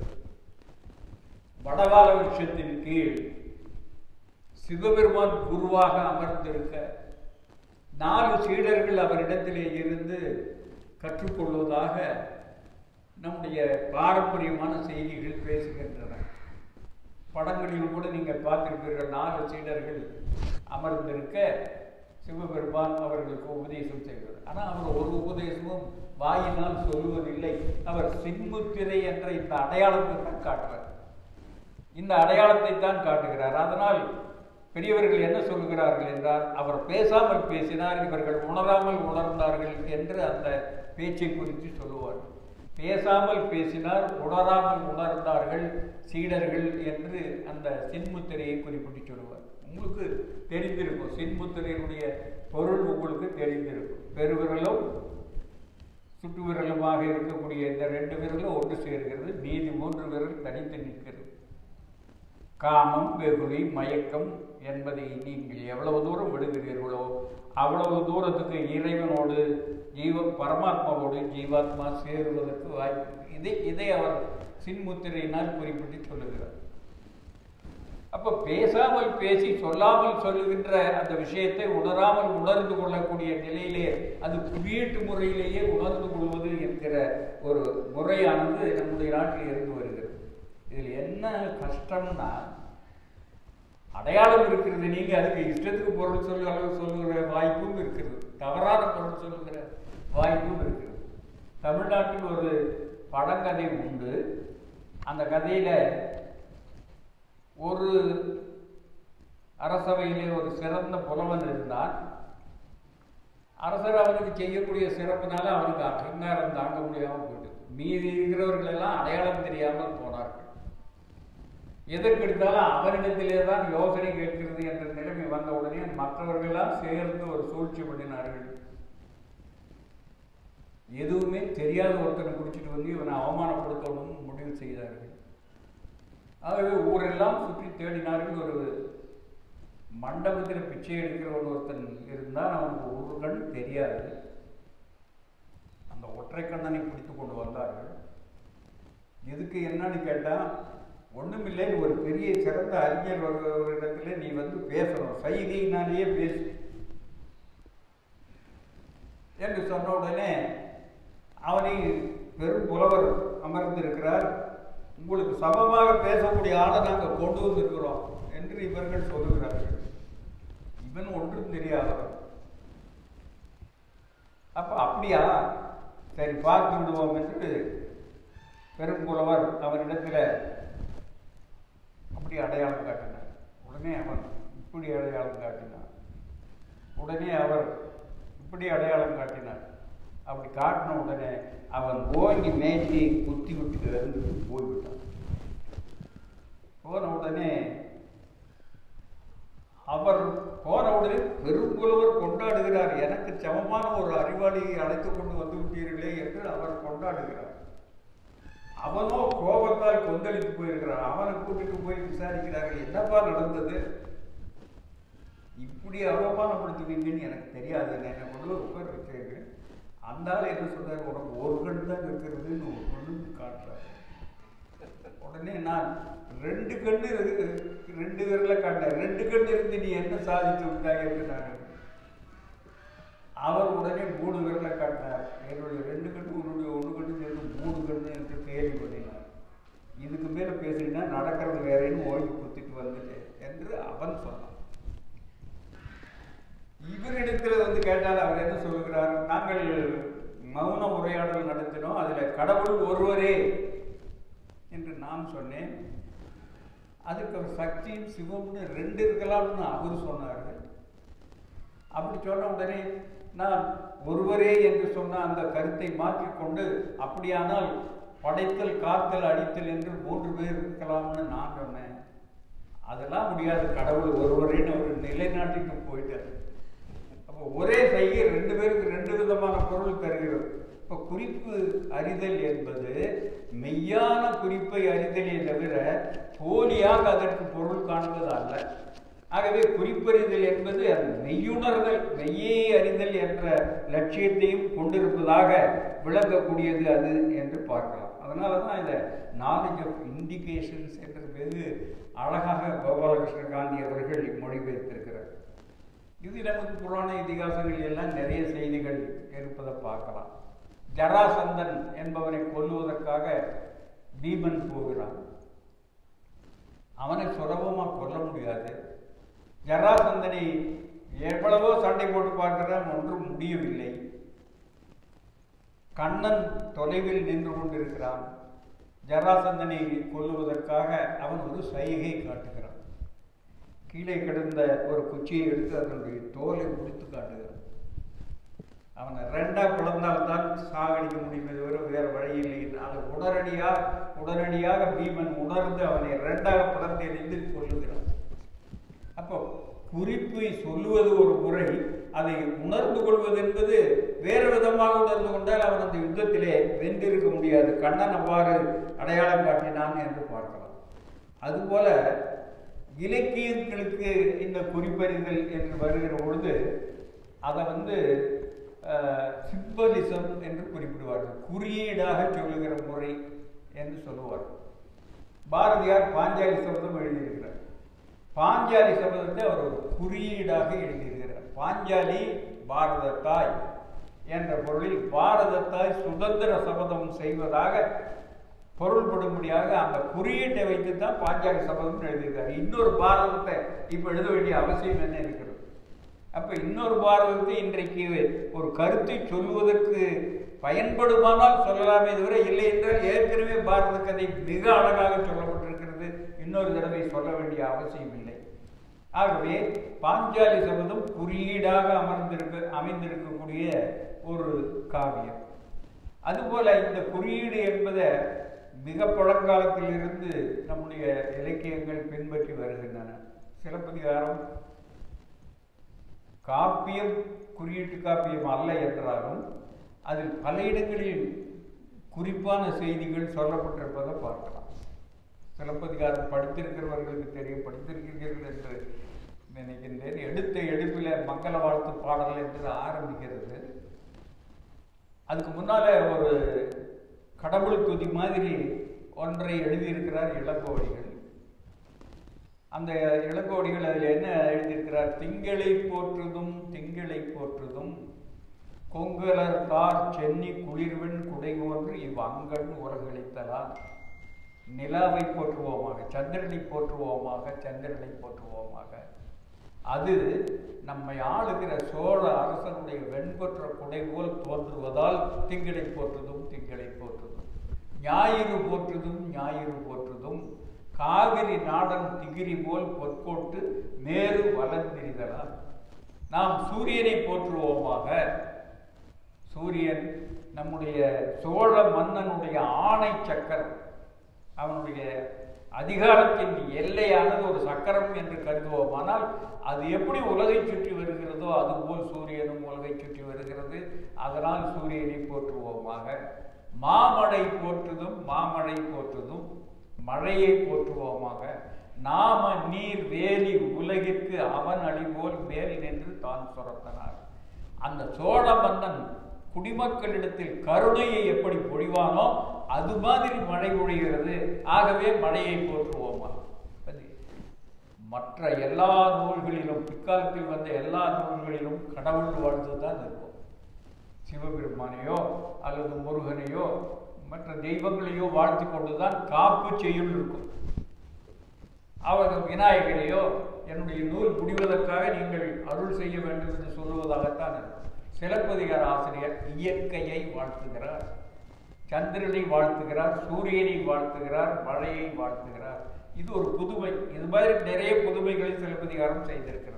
வடவாள விருட்சத்தின் கீழ் சிவபெருமான் குருவாக அமர்ந்திருக்க 4 சீடர்கள் அவரிடத்திலே இருந்து கற்றுக்கொள்வதாக நம்முடைய பாரம்பரியமான செய்திகள் பேசுகின்றன. படங்களில் கூட நீங்கள் பார்த்திருப்பீர்கள், 4 சீடர்கள் அமர்ந்திருக்க சிவபெருமான் அவர்களுக்கு உபதேசம் செய்கிறார். ஆனால் அவர் ஒரு உபதேசமும் வாயினால் சொல்லுவதில்லை. அவர் சின்முத்திரை என்ற இந்த அடையாளத்தை தான் காட்டுகிறார். அதனால் பெரியவர்கள் என்ன சொல்கிறார்கள் என்றால், அவர் பேசாமல் பேசினார், இவர்கள் உணராமல் உணர்ந்தார்கள் என்று அந்த பேச்சை குறித்து சொல்லுவார். பேசாமல் பேசினார், உணராமல் உணர்ந்தார்கள் சீடர்கள் என்று அந்த சின்முத்திரையை குறிப்பிட்டு சொல்லுவார். உங்களுக்கு தெரிந்திருக்கும், சின்முத்திரையினுடைய பொருள் உங்களுக்கு தெரிந்திருக்கும். பெருவிரலும் சுட்டு விரலுமாக இருக்கக்கூடிய இந்த 2 விரலும் ஒன்று சேர்கிறது, மீதி 3 விரல் தனித்து நிற்கிறது. காமம், வெகுளி, மயக்கம் என்பதை நீங்கள் எவ்வளவு தூரம் விடுகிறீர்களோ அவ்வளவு தூரத்துக்கு இறைவனோடு பரமாத்மாவோடு ஜீவாத்மா சேருவதற்கு வாய்ப்பு. இதை அவர் சின்முத்திரையினால் குறிப்பிட்டு சொல்லுகிறார். அப்ப பேசாமல் பேசி சொல்லாமல் சொல்லுகின்ற அந்த விஷயத்தை உணராமல் உணர்ந்து கொள்ளக்கூடிய நிலையிலே அது குறியீட்டு முறையிலேயே உணர்ந்து கொள்வது என்கிற ஒரு முறையானது நம்முடைய நாட்டில் இருந்து வருகிறது. இதில் என்ன கஷ்டம்னா, அடையாளம் இருக்கிறது, நீங்க அதுக்கு இஷ்டத்துக்கு பொருள் சொல்லுகிற வாய்ப்பும் இருக்கிறது, தவறான பொருள் சொல்லுகிற வாய்ப்பும் இருக்கிறது. தமிழ்நாட்டில் ஒரு பழங்கதை உண்டு. அந்த கதையில ஒரு அரசவையிலே ஒரு சிறந்த புலவன் இருந்தான். அரசர் அவனுக்கு செய்யக்கூடிய சிறப்புனால அவனுக்கு அகங்காரம் தாங்க முடியாமல் போயிட்டு, மீதி இருக்கிறவர்கள் எல்லாம் அடையாளம் தெரியாமல் போனார்கள். எதற்கெடுத்தாலும் அவரிடத்திலே தான் யோசனை கேட்கிறது என்ற நிலைமை வந்த உடனே மற்றவர்களெல்லாம் சேர்ந்து ஒரு சூழ்ச்சி பண்ணினார்கள். எதுவுமே தெரியாத ஒருத்தனை குடிச்சிட்டு வந்து இவனை அவமானப்படுத்தணும் முடிவு செய்தார்கள். ஆகவே ஊரெல்லாம் சுற்றி தேடினார்கள். ஒரு மண்டபத்தில் பிச்சை எடுக்கிறவன் ஒருத்தன் இருந்தால் அவனுக்கு ஒரு கண் தெரியாது. அந்த ஒற்றை கண்ணனை பிடித்து கொண்டு வந்தார்கள். எதுக்கு என்னன்னு கேட்டால், ஒன்றுமில்லை, ஒரு பெரிய சிறந்த அறிஞர் ஒரு இடத்துல நீ வந்து பேசணும், சைகையினாலேயே பேசு என்று சொன்ன உடனே அவனை பெரும் புலவர் அமர்ந்திருக்கிறார், உங்களுக்கு சமமாக பேசக்கூடிய ஆளை நாங்கள் கொண்டு வந்திருக்கிறோம் என்று இவர்கள் சொல்லுகிறார்கள். இவன் ஒன்றும் தெரியாதவன். அப்ப அப்படியா, சரி பார்த்து விடுவோம் என்று பெரும் புலவர் அவனிடத்தில் அப்படி அடையாளம் காட்டினார். உடனே அவன் இப்படி அடையாளம் காட்டினான். உடனே அவர் இப்படி அடையாளம் காட்டினார். அப்படி காட்டின உடனே அவன் ஓங்கி மேய்ச்சி குத்தி விட்டு இருந்து போய்விட்டான். போன உடனே அவர் பெரும்புலவர் கொண்டாடுகிறார், எனக்கு சமமான ஒரு அறிவாளியை அழைத்து கொண்டு வந்து விட்டீர்களே என்று அவர் கொண்டாடுகிறார். அவனோ கோபத்தால் கொந்தளித்து போயிருக்கிறான். அவனை கூட்டிட்டு போய் விசாரிக்கிறார்கள், என்னப்பா நடந்தது, இப்படி அவமானப்படுத்துவீங்கன்னு எனக்கு தெரியாது, என்னை கொண்டு உட்கார வச்சிருக்கு. அந்த ஆள் என்ன சொல்றாரு, உனக்கு ஒரு கண் தான் இருக்கிறதுன்னு ஒரு கண்ணு காட்டுறாரு. உடனே நான் 2 கண்ணு 2 விரல காட்டினேன், 2 கண்ணு இருந்து நீ என்ன சாதித்து விட்டாய் என்று நான். அவர் உடனே 3 விரல காட்டினார். என்னுடைய 2 கண்ணு உன்னுடைய 1 கண்ணு சேர்ந்து 3 கண்ணு என்று கேள்வி பண்ணினார். இதுக்கு மேல பேசினா நடக்கிறது வேறேன்னு ஓய்வு குத்திட்டு வந்துட்டேன் என்று அவன் சொன்னான். இவரிடத்தில் வந்து கேட்டால் அவர் என்ன சொல்லுகிறார், நாங்கள் மௌன உரையாடல் நடத்தினோம், அதில் கடவுள் ஒருவரே என்று நான் சொன்னேன். அதுக்கு அவர் சக்தியும் சிவம்னு 2 இருக்கலாம்னு அவர் சொன்னார்கள். அப்படி சொன்ன உடனே நான் ஒருவரே என்று சொன்ன அந்த கருத்தை மாற்றிக்கொண்டு, அப்படியானால் படைத்தல் காத்தல் அடித்தல் என்று 3 பேர் இருக்கலாம்னு நான் சொன்னேன். அதெல்லாம் முடியாது, கடவுள் ஒருவரேன்னு அவர் நிலைநாட்டிட்டு போயிட்டார். அப்போ ஒரே செய்கை 2 பேருக்கு 2 விதமான பொருள் தருகிறது. இப்போ குறிப்பு அறிதல் என்பது மெய்யான குறிப்பை அறிதலே தவிர போலியாக அதற்கு பொருள் காணுவது அல்ல. ஆகவே குறிப்பறிதல் என்பது மெய்யுணர்தல், மெய்யை அறிதல் என்ற லட்சியத்தையும் கொண்டிருப்பதாக விளங்கக்கூடியது அது என்று பார்க்கலாம். அதனால தான் இந்த நாலேஜ் ஆஃப் இண்டிகேஷன்ஸ் என்ற வெகு அழகாக கோபாலகிருஷ்ண காந்தி அவர்கள் மொழிபெயர்த்திருக்கிறார். இது நமக்கு புராண இதிகாசங்கள் எல்லாம் நிறைய செய்திகள் இருப்பதை பார்க்கலாம். ஜராசந்தன் என்பவனை கொல்லுவதற்காக பீமன் போகிறான். அவனை சுலபமாக கொல்ல முடியாது. ஜராசந்தனை எவ்வளவோ சண்டை போட்டு பார்க்கிறான், ஒன்றும் முடியவில்லை. கண்ணன் தொலைவில் நின்று கொண்டிருக்கிறான். ஜராசந்தனை கொல்லுவதற்காக அவன் ஒரு சைகை காட்டுகிறான். கீழே கிடந்த ஒரு குச்சியை எடுத்து அதனுடைய தோலை முடித்து காட்டுகிறான். அவனை ரெண்டா பிளந்தால்தான் சாகடிக்க முடியுமே தவிர வேறு வழி இல்லை. அதை உடனடியாக பீமன் உணர்ந்து அவனை ரெண்டாக பிளந்து எறிந்து கொள்ளுகிறான். அப்போ குறிப்பை சொல்லுவது ஒரு முறை, அதை உணர்ந்து கொள்வது என்பது வேறு விதமாக உணர்ந்து கொண்டால் அவன் அந்த யுத்தத்திலே வென்றிருக்க முடியாது. கண்ணன் அவ்வாறு அடையாளம் காட்டினான் என்று பார்க்கலாம். அதுபோல இலக்கியங்களுக்கு இந்த குறிப்பறிதல் என்று வருகிற பொழுது அதை சிம்பலிசம் என்று குறிப்பிடுவார்கள். குறியீடாக சொல்லுகிற முறை என்று சொல்லுவார்கள். பாரதியார் பாஞ்சாலி சபதம் எழுதியிருக்கிறார். பாஞ்சாலி சபதத்தை அவர் ஒரு குறியீடாக எழுதியிருக்கிறார். பாஞ்சாலி பாரத தாய் என்ற பொருளில் பாரத தாய் சுதந்திர சபதம் செய்வதாக பொருள்படும்படியாக அந்த குறியீட்டை வைத்து தான் பாஞ்சாலி சபதம் எழுதியிருக்காரு. இன்னொரு பாரதத்தை இப்போ எழுத வேண்டிய அவசியம் என்ன இருக்கிறது? அப்போ இன்னொரு பாரதத்தை இன்றைக்கு ஒரு கருத்தை சொல்வதற்கு பயன்படுமானால் சொல்லலாமே தவிர, இல்லை என்றால் ஏற்கனவே பாரத கதை மிக அழகாக சொல்லப்பட்டிருக்கிறது, இன்னொரு தடவை சொல்ல வேண்டிய அவசியம் இல்லை. ஆகவே பாஞ்சாலி சபதம் குறியீடாக அமைந்திருக்கக்கூடிய ஒரு காவியம். அதுபோல இந்த குறியீடு என்பதை மிக பழங்காலத்திலிருந்து நம்முடைய இலக்கியங்கள் பின்பற்றி வருகின்றன. சிலப்பதிகாரம் காப்பியம் குறியீட்டு காப்பியம் அல்ல என்றாலும் அதில் பல இடங்களில் குறிப்பான செய்திகள் சொல்லப்பட்டிருப்பதை பார்க்கலாம். சிலப்பதிகாரம் படித்திருக்கிறவர்களுக்கு தெரியும், படித்திருக்கிறீர்கள் என்று நினைக்கின்றேன். எடுத்த எடுப்பில் மங்கள வாழ்த்து பாடல் என்று ஆரம்பிக்கிறது. அதுக்கு முன்னால ஒரு கடவுள் துதி மாதிரி ஒன்றை எழுதியிருக்கிறார் இளங்கோவடிகள். அந்த இளங்கோவடிகள் அதில் என்ன எழுதியிருக்கிறார்? திங்களை போற்றுதும் திங்களை போற்றுதும் கொங்கலர் தார் சென்னி குளிர்வெண் குடை போன்று இவ்வங்கண் உலகளித்தலால் நிலாவை போற்றுவோமாக, சந்திரனை போற்றுவோமாக, சந்திரனை போற்றுவோமாக. அது நம்மை ஆளுகிற சோழ அரசனுடைய வெண்கொற்ற குடை போல் தோன்றுவதால் திங்களை போற்றுதும் திங்களை போற்றுதும், ஞாயிறு போற்றுதும் ஞாயிறு போற்றுதும், காவிரி நாடன் திகிரி போல் பொற்கோட்டு மேரு வளர்ந்திரிதலால் நாம் சூரியனை போற்றுவோமாக. சூரியன் நம்முடைய சோழ மன்னனுடைய ஆணை சக்கரம், அவனுடைய அதிகாரத்தின் எல்லையானது ஒரு சக்கரம் என்று கருதுவோமானால் அது எப்படி உலகை சுற்றி வருகிறதோ அதுபோல் சூரியனும் உலகை சுற்றி வருகிறது. அதனால் சூரியனை போற்றுவோமாக. மாமழை போற்றுதும் மாமழை போற்றுதும் மழையை போற்றுவோமாக. நாம நீர் வேலி உலகிற்கு அவன் அழிபோல் மேல் நின்று தான் சுரத்தனார். அந்த சோழ மன்னன் குடிமக்களிடத்தில் கருணையை எப்படி பொழிவானோ அது மாதிரி மழை பொழிகிறது. ஆகவே மழையை போற்றுவோமா. மற்ற எல்லா நூல்களிலும், பிற்காலத்தில் வந்த எல்லா நூல்களிலும் கடவுள் வாழ்த்து தான் இருக்கும். சிவபெருமானையோ அல்லது முருகனையோ மற்ற தெய்வங்களையோ வாழ்த்து கொண்டுதான் காப்பு செய்யுள் இருக்கும். அவர் விநாயகரையோ என்னுடைய நூல் முடிவதற்காக நீங்கள் அருள் செய்ய வேண்டும் என்று சொல்லுவதாகத்தான் இருக்கும். சிலப்பதிகார ஆசிரியர் இயற்கையை வாழ்த்துகிறார், சந்திரனை வாழ்த்துகிறார், சூரியனை வாழ்த்துகிறார், மழையை வாழ்த்துகிறார். இது ஒரு புதுமை. இது மாதிரி நிறைய புதுமைகளை சிலப்பதிகாரம் செய்திருக்கிறது.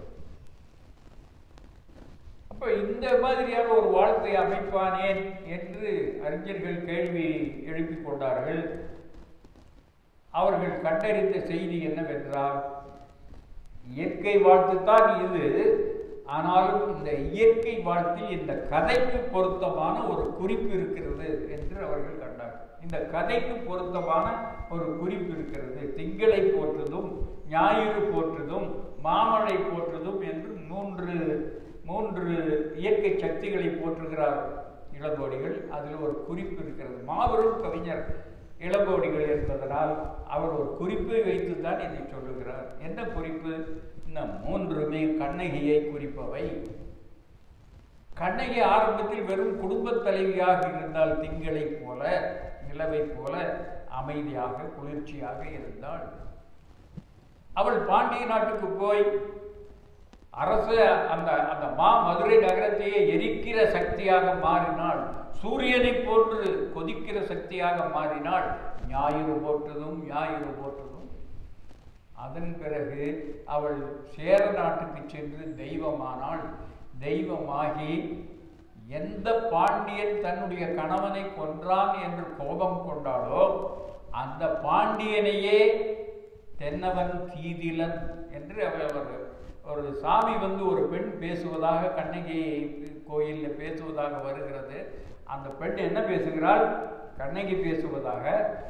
அப்ப இந்த மாதிரியான ஒரு வாழ்த்தை அமைப்பானேன் என்று அறிஞர்கள் கேள்வி எழுப்பிக் கொண்டார்கள். அவர்கள் கண்டறிந்த செய்தி என்னவென்றால், இயற்கை வாழ்த்துத்தான் இது. ஆனாலும் இந்த இயற்கை வாழ்த்தில் இந்த கதைக்கு பொருத்தமான ஒரு குறிப்பு இருக்கிறது என்று அவர்கள் கண்டார்கள். இந்த கதைக்கு பொருத்தமான ஒரு குறிப்பு இருக்கிறது. திங்களை போற்றுதும் ஞாயிறு போற்றுதும் மாமழை போற்றுதும் என்று மூன்று இயற்கை சக்திகளை போற்றுகிறார் இளங்கோவடிகள். அதில் ஒரு குறிப்பு இருக்கிறது. மாபெரும் கவிஞர் இளங்கோவடிகள் என்பதனால் அவர் ஒரு குறிப்பை வைத்துதான் இதை சொல்லுகிறார். என்ன குறிப்பு? இந்த மூன்றுமே கண்ணகியை குறிப்பவை. கண்ணகி ஆரம்பத்தில் வெறும் குடும்ப தலைவியாக இருந்தால் திங்களை போல நிலவை போல அமைதியாக குளிர்ச்சியாக இருந்தாள். அவள் பாண்டிய நாட்டுக்கு போய் அரசு அந்த மதுரை நகரத்தையே எரிக்கிற சக்தியாக மாறினாள். சூரியனை போன்று கொதிக்கிற சக்தியாக மாறினாள். ஞாயிறு போற்றதும் ஞாயிறு போற்றதும். அதன் பிறகு அவள் சேர நாட்டுக்கு சென்று தெய்வமானாள். தெய்வமாகி எந்த பாண்டியன் தன்னுடைய கணவனை கொன்றான் என்று கோபம் கொண்டாலோ அந்த பாண்டியனையே தென்னவன் தீதிலன் என்று அவர் ஒரு சாமி ஒரு பெண் பேசுவதாக கண்ணகி கோயிலில் பேசுவதாக வருகிறது. அந்த பெண் என்ன பேசுகிறாள்? கண்ணகி பேசுவதாக,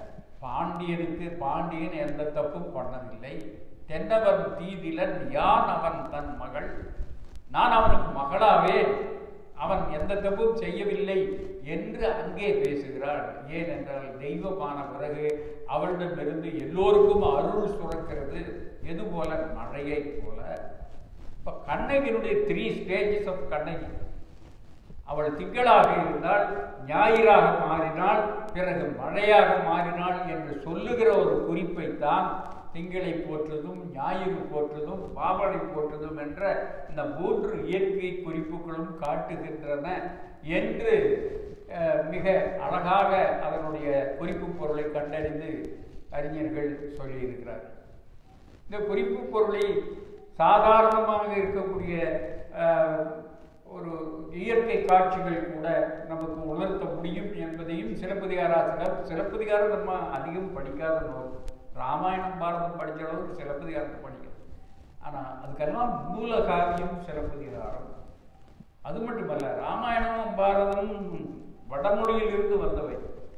பாண்டியன் எந்த தப்பும் பண்ணவில்லை, தென்னவன் தீதிலன், யான் அவன் தன் மகள், நான் அவனுக்கு மகளாவே, அவன் எந்த தப்பும் செய்யவில்லை என்று அங்கே பேசுகிறாள். ஏனென்றால் தெய்வமான பிறகு அவளிடமிருந்து எல்லோருக்கும் அருள் சுரக்கிறது. எது போல? மழையை போல. இப்போ கண்ணகியினுடைய 3 ஸ்டேஜஸ் ஆஃப் கண்ணகி. அவள் திங்களாக இருந்தால், ஞாயிறாக மாறினாள், பிறகு மழையாக மாறினாள் என்று சொல்லுகிற ஒரு குறிப்பைத்தான் திங்களை போற்றதும், ஞாயிறு போற்றதும், பாவனை போற்றதும் என்ற இந்த 3 இயற்கை குறிப்புகளும் காட்டுகின்றன என்று மிக அழகாக அதனுடைய குறிப்பு பொருளை கண்டறிந்து அறிஞர்கள் சொல்லியிருக்கிறார்கள். இந்த குறிப்பு பொருளை சாதாரணமாக இருக்கக்கூடிய ஒரு இயற்கை காட்சிகள் கூட நமக்கு உணர்த்த முடியும் என்பதையும் சிலப்பதிகாரம் நம்ம அதிகம் படிக்காத நூல். ராமாயணம் பாரதம் படித்த அளவுக்கு சிலப்பதிகாரத்தை படிக்கணும். ஆனால் அதுக்கெல்லாம் மூல காவியம் சிலப்பதிகாரம். அது மட்டுமல்ல, ராமாயணமும் பாரதமும் வடமொழியிலிருந்து வந்தவை.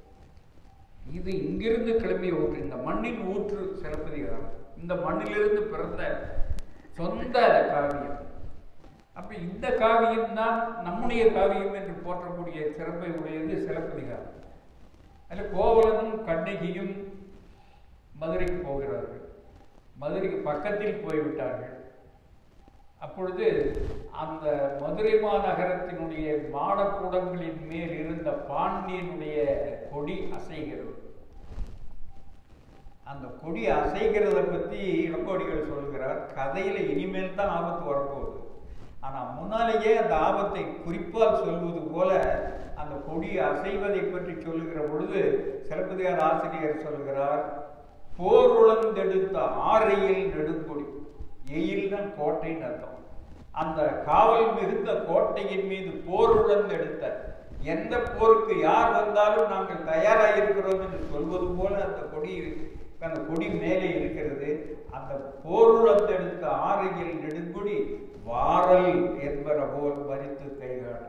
இது இங்கிருந்து கிளம்பிய ஊற்று, இந்த மண்ணின் ஊற்று சிலப்பதிகாரம். இந்த மண்ணிலிருந்து பிறந்த சொந்த காவியம். அப்ப இந்த காவியம் தான் நம்முடைய காவியம் என்று போற்றக்கூடிய சிறப்பை உடையது சிலப்பதிகாரம். அதில் கோவலனும் கண்ணகியும் மதுரைக்கு போகிறார்கள். மதுரைக்கு பக்கத்தில் போய்விட்டார்கள். அப்பொழுது அந்த மதுரை மாநகரத்தினுடைய மாடக்கூடங்களின் மேல் இருந்த பாண்டியனுடைய கொடி அசைகிறது. அந்த கொடி அசைகிறத பற்றி இளங்கோடிகள் சொல்கிறார். கதையில் இனிமேல் தான் ஆபத்து வரப்போகுது. ஆனால் முன்னாலேயே அந்த ஆபத்தை குறிப்பால் சொல்வது போல அந்த கொடி அசைவதை பற்றி சொல்லுகிற பொழுது சிலப்பதிகார ஆசிரியர் சொல்கிறார், போர் உழந்தெடுத்த ஆரையில் நெடுங்கொடி. எயில்தான் கோட்டைன்னு அர்த்தம். அந்த காவல் மிகுந்த கோட்டையின் மீது போர் உழந்தெடுத்த, எந்த போருக்கு யார் வந்தாலும் நாங்கள் தயாராக இருக்கிறோம் என்று சொல்வது போல அந்த கொடி மேலே இருக்கிறது. அந்த போருளத்தெடுத்த ஆரையில் நெடுங்கொடி வாரல் என்பன போல் மறித்து கைகாட்ட,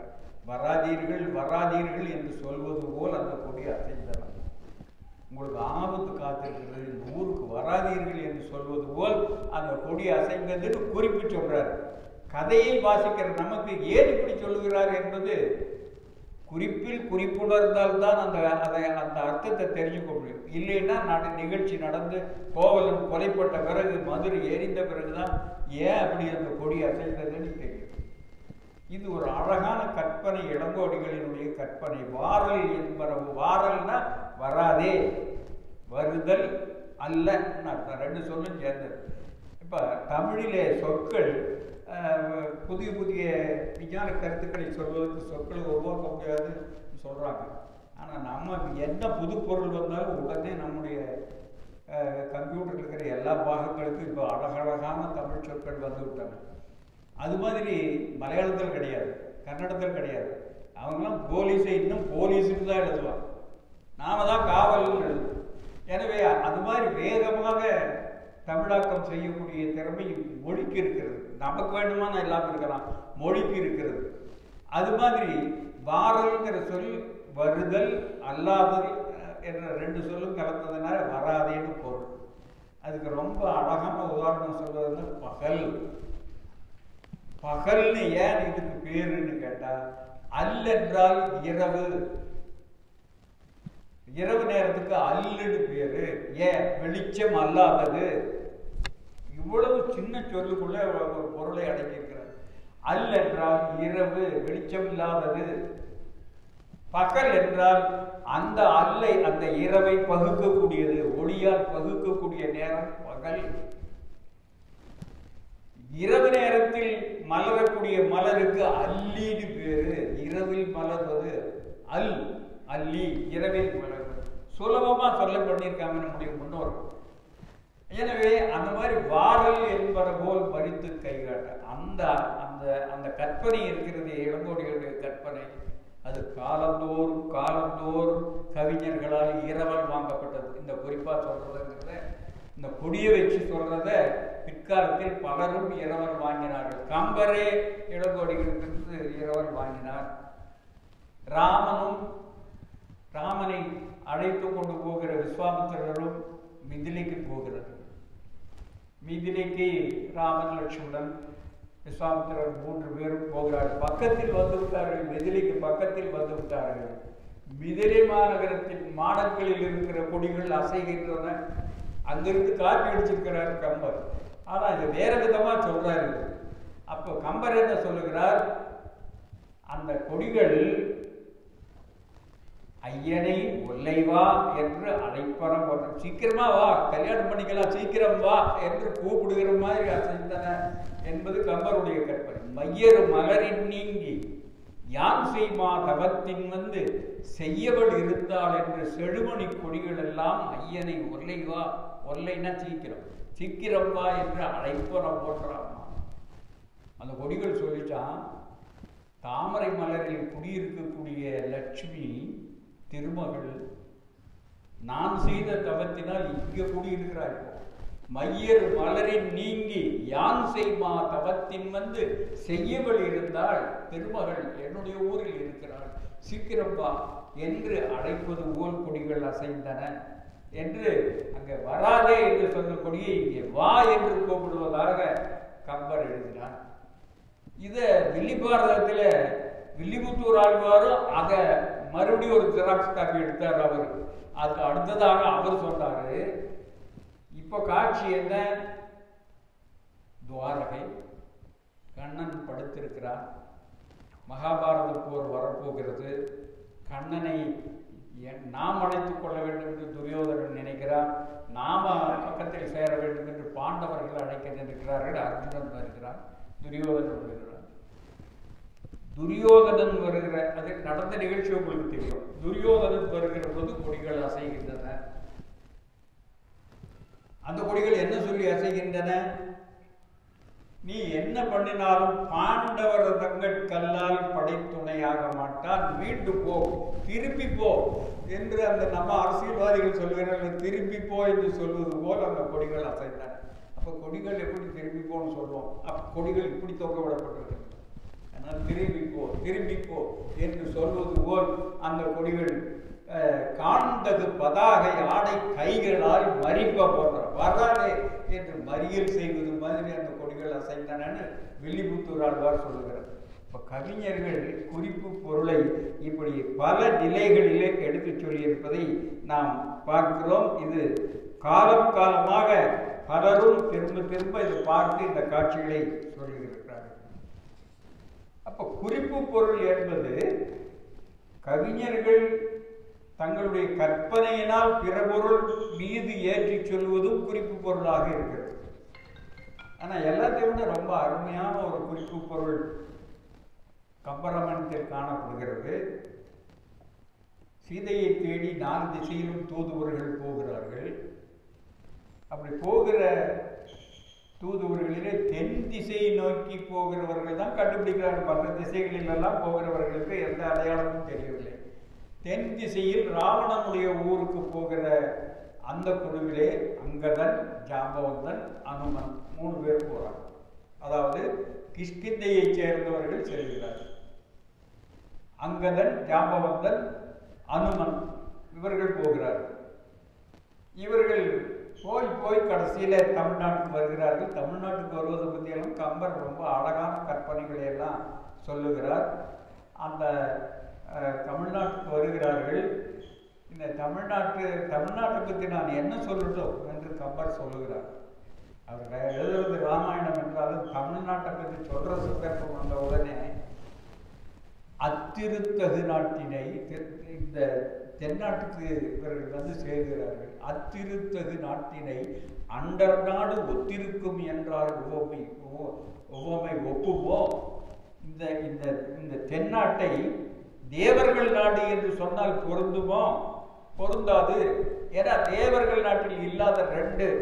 வராதீர்கள் என்று சொல்வது போல் அந்த கொடி அசைந்தன. உங்களுக்கு ஆபத்து காத்திருக்கிறது, இந்த ஊருக்கு வராதீர்கள் என்று சொல்வது போல் அந்த கொடி அசைந்ததுன்னு குறிப்பு சொல்றார். கதையை வாசிக்கிற நமக்கு ஏன் இப்படி சொல்லுகிறார் என்பது குறிப்பில் குறிப்புணர்ந்தால்தான் அந்த அர்த்தத்தை தெரிஞ்சுக்க முடியும். இல்லைன்னா நிகழ்ச்சி நடந்து கோவலன் கொலைப்பட்ட பிறகு, மதுரை எரிந்த பிறகுதான் ஏன் அப்படி அந்த கொடி அசைந்ததுன்னு தெரியும். இது ஒரு அழகான கற்பனை, இளங்கோடிகளினுடைய கற்பனை. வாரல் என்பது, வாரல்னா வராதே, வருதல் அல்ல, 2 சொல்லும் சேர்ந்தது. இப்போ தமிழிலே சொற்கள் புதிய விஞ்ஞான கருத்துக்களை சொல்வதற்கு சொற்களை உருவாக்க முடியாதுன்னு சொல்கிறாங்க. ஆனால் நம்ம என்ன புது பொருள் வந்தாலும் உடனே நம்முடைய கம்ப்யூட்டரில் இருக்கிற எல்லா பாகங்களுக்கும் இப்போ அழகழகான தமிழ் சொற்கள் வந்து விட்டாங்க. அது மாதிரி மலையாளத்தில் கிடையாது, கன்னடத்தில் கிடையாது. அவங்களாம் போலீஸை இன்னும் போலீஸுக்கு தான் எழுதலாம், நாம தான் காவல்னு எழுதுவோம். எனவே அது மாதிரி வேகமாக தமிழாக்கம் செய்யக்கூடிய திறமை மொழிக்கு இருக்கிறது. நமக்கு வேண்டுமான எல்லாம் இருக்கலாம், மொழிக்கு இருக்கிறது. அது மாதிரி வாரல்ங்கிற சொல் வருதல் அல்லாதல் என்ற 2 சொல்லும் கலந்ததுனால வராதேன்னு பொருள். அதுக்கு ரொம்ப அழகான உதாரணம் சொல்வதுன்னா பகல். பகல்னு ஏன் இதுக்கு பேருன்னு கேட்டா, அல் என்றால் இரவு. இரவு நேரத்துக்கு அல்லுன்னு பேரு. ஏன்? வெளிச்சம் அல்லாதது. இவ்வளவு சின்ன சொல்லுக்குள்ள ஒரு பொருளை அடங்கியிருக்கிறார். அல் என்றால் இரவு, வெளிச்சம் இல்லாதது. பகல் என்றால் அந்த அல்லை, அந்த இரவை பகுக்கக்கூடியது, ஒளியால் பகுக்கக்கூடிய நேரம் பகல். இரவு நேரத்தில் மலரக்கூடிய மலருக்கு அல்லின்னு பேரு. இரவில் மலர்வது அல்லி, இரவில் மலர்வது. சுலபமா சொல்ல பண்ணியிருக்காங்க நம்முடைய முன்னோர். எனவே அந்த மாதிரி வாரல் என்பது போல் பறித்து கைகாட்ட அந்த அந்த அந்த கற்பனை இருக்கிறது இளங்கோடிகளுடைய கற்பனை. அது காலந்தோறும் காலந்தோறும் கவிஞர்களால் இரவல் வாங்கப்பட்டது. இந்த குறிப்பா சொல்றதுங்கிறத, இந்த கொடியை வச்சு சொல்றத பிற்காலத்தில் பலரும் இரவல் வாங்கினார்கள். கம்பரே இளங்கோடிகளுக்கு இரவல் வாங்கினார். ராமனை அழைத்து கொண்டு போகிற விஸ்வாமித்திரரும் மிதிலைக்கு போகிறார். மிதிலைக்கு ராமன், லட்சுமணன், விஸ்வாமித்திரர் 3 பேரும் போகிறார்கள். பக்கத்தில் வந்து விட்டார்கள். மிதிலைக்கு பக்கத்தில் வந்து விட்டார்கள். மிதிலை மாநகரத்தின் மாடங்களில் இருக்கிற கொடிகள் அசைகின்றன. அங்கிருந்து காப்பி அடிச்சிருக்கிறார் கம்பர். ஆனா இது வேற விதமா சொல்றாரு. அப்போ கம்பர் என்ன சொல்லுகிறார், அந்த கொடிகள் ஐயனை ஒல்லைவா என்று அழைப்பறம், சீக்கிரமா வா, கல்யாணம் பண்ணிக்கலாம், சீக்கிரம் வா என்று கூப்பிடுகிற மாதிரி அசைந்தன என்பது கம்பருடைய கற்பனை. மையரு மலரின் நீங்கி யான் செய்மா தவத்தின் வந்து செய்யவள் இருந்தாள் என்று செழுமணி கொடிகள் எல்லாம் ஐயனை ஒல்லைவா, ஒல்லைன்னா சீக்கிரம், சீக்கிரம் வா என்று அழைப்பறம் போட்டுறாமா. அந்த கொடிகள் சொல்லிச்சான், தாமரை மலரில் குடியிருக்கக்கூடிய லட்சுமி திருமகள் நான் செய்த தவத்தினால் இங்க குடியிருக்கிறாள். மையர் மலரின் நீங்கி யான் செய்மா தவத்தின் வந்து செய்யவள் இருந்தால் திருமகள் என்னுடைய ஊரில் இருக்கிறாள், சீக்கிரம் வா என்று அழைப்பது போல் கொடிகள் அசைந்தன என்று அங்கே வராதே என்று சொன்ன கொடியை இங்கே வா என்று கூப்பிடுவதாக கம்பர் எழுதினார். இத வில்லிபாரதத்தில் வில்லிபுத்தூர் ஆழ்வாரும் அதை மறுபடியும் ஒரு ஜெராக்ஸ் காப்பி எடுத்தார். அவர் அதுக்கு அடுத்ததாக அவர் சொன்னாரு, இப்ப காட்சி என்ன, துவாரகை, கண்ணன் படுத்திருக்கிறார், மகாபாரத போர் வரப்போகிறது, கண்ணனை நாம் அழைத்துக் கொள்ள வேண்டும் என்று துரியோதனன் நினைக்கிறார், நாம பக்கத்தில் சேர வேண்டும் என்று பாண்டவர்கள் அழைக்க நினைக்கிறார்கள். அர்ஜுனன் வருகிறார், துரியோதனன் வருகிறார். துரியோதனன் வருகிற, அது நடந்த நிகழ்ச்சி உங்களுக்கு தெரியும். துரியோதனன் வருகிற போது கொடிகள் அசைகின்றன. அந்த கொடிகள் என்ன சொல்லி அசைகின்றன, நீ என்ன பண்ணினாலும் பாண்டவர் தங்கள் கல்லால் படைத்துணையாக மாட்டான், மீண்டு போ, திருப்பி போ என்று அந்த நம்ம அரசியல்வாதிகள் சொல்கிறார்கள். திருப்பி போ என்று சொல்வது போல் அந்த கொடிகள் அசைந்தன. அப்ப கொடிகள் எப்படி திருப்பி போன்னு சொல்லுவோம், அப்ப கொடிகள் இப்படி தொங்க விடப்பட்டிருக்கு. திரும்பி போ என்று சொல்வது போல் அந்த கொடிகள் காண்டது பதாகை ஆடை கைகளால் மறிப்ப போன்ற வராதே என்று மறியல் செய்வது மாதிரி அந்த கொடிகள் அசைந்தனன்னு வில்லிபுத்தூர் ஆழ்வார் சொல்லுகிறார். இப்ப கவிஞர்கள் குறிப்பு பொருளை இப்படி பல நிலைகளிலே எடுத்து சொல்லியிருப்பதை நாம் பார்க்கிறோம். இது காலம் காலமாக பலரும் திரும்ப திரும்ப இதை பார்த்து இந்த காட்சிகளை சொல்லியிருக்கிறார்கள். அப்ப குறிப்பு பொருள் என்பது கவிஞர்கள் தங்களுடைய கற்பனையினால் பிற பொருள் மீது ஏற்றி சொல்வதும் குறிப்பு பொருளாக இருக்கிறது. ஆனா எல்லாத்தையும் விட ரொம்ப அருமையான ஒரு குறிப்பு பொருள் கம்பராமாயணத்தில் காணப்படுகிறது. சீதையை தேடி 4 திசையிலும் தூதுவர்கள் போகிறார்கள். அப்படி போகிற தூதுவர்களிலே தென் திசையை நோக்கி போகிறவர்கள் தான் கண்டுபிடிக்கிறார்கள். மற்ற திசைகளில் எல்லாம் போகிறவர்களுக்கு எந்த அடையாளமும் தெரியவில்லை. தென் திசையில் ராவணனுடைய ஊருக்கு போகிற அந்த குழுவிலே அங்கதன், ஜாம்பவந்தன், அனுமன் 3 பேர் போறாங்க. அதாவது கிஷ்கிந்தையை சேர்ந்தவர்கள் செல்கிறார்கள். அங்கதன், ஜாம்பவந்தன், அனுமன் இவர்கள் போகிறார்கள். இவர்கள் போய் கடைசியில தமிழ்நாட்டுக்கு வருகிறார்கள். தமிழ்நாட்டுக்கு வருவதை பற்றியெல்லாம் கம்பர் ரொம்ப அழகான கற்பனைகளை எல்லாம் சொல்லுகிறார். அந்த தமிழ்நாட்டுக்கு வருகிறார்கள். இந்த தமிழ்நாட்டை பற்றி நான் என்ன சொல்லட்டும் என்று கம்பர் சொல்லுகிறார். அவர் எழுதுறது ராமாயணம் என்றாலும் தமிழ்நாட்டை பற்றி சொல்ற சந்தர்ப்பம் வந்த உடனே அத்திருத்தகு நாட்டினை, இந்த தென்னாட்டுக்கு இவர்கள் வந்து சேர்கிறார்கள். அத்திருத்தகு நாட்டினை அண்டர் நாடு ஒத்திருக்கும் என்றால் உவமை ஒப்புவோம். இந்த தென்னாட்டை தேவர்கள் நாடு என்று சொன்னால் பொருந்துமோ? பொருந்தாது. ஏன்னா தேவர்கள் நாட்டில் இல்லாத 2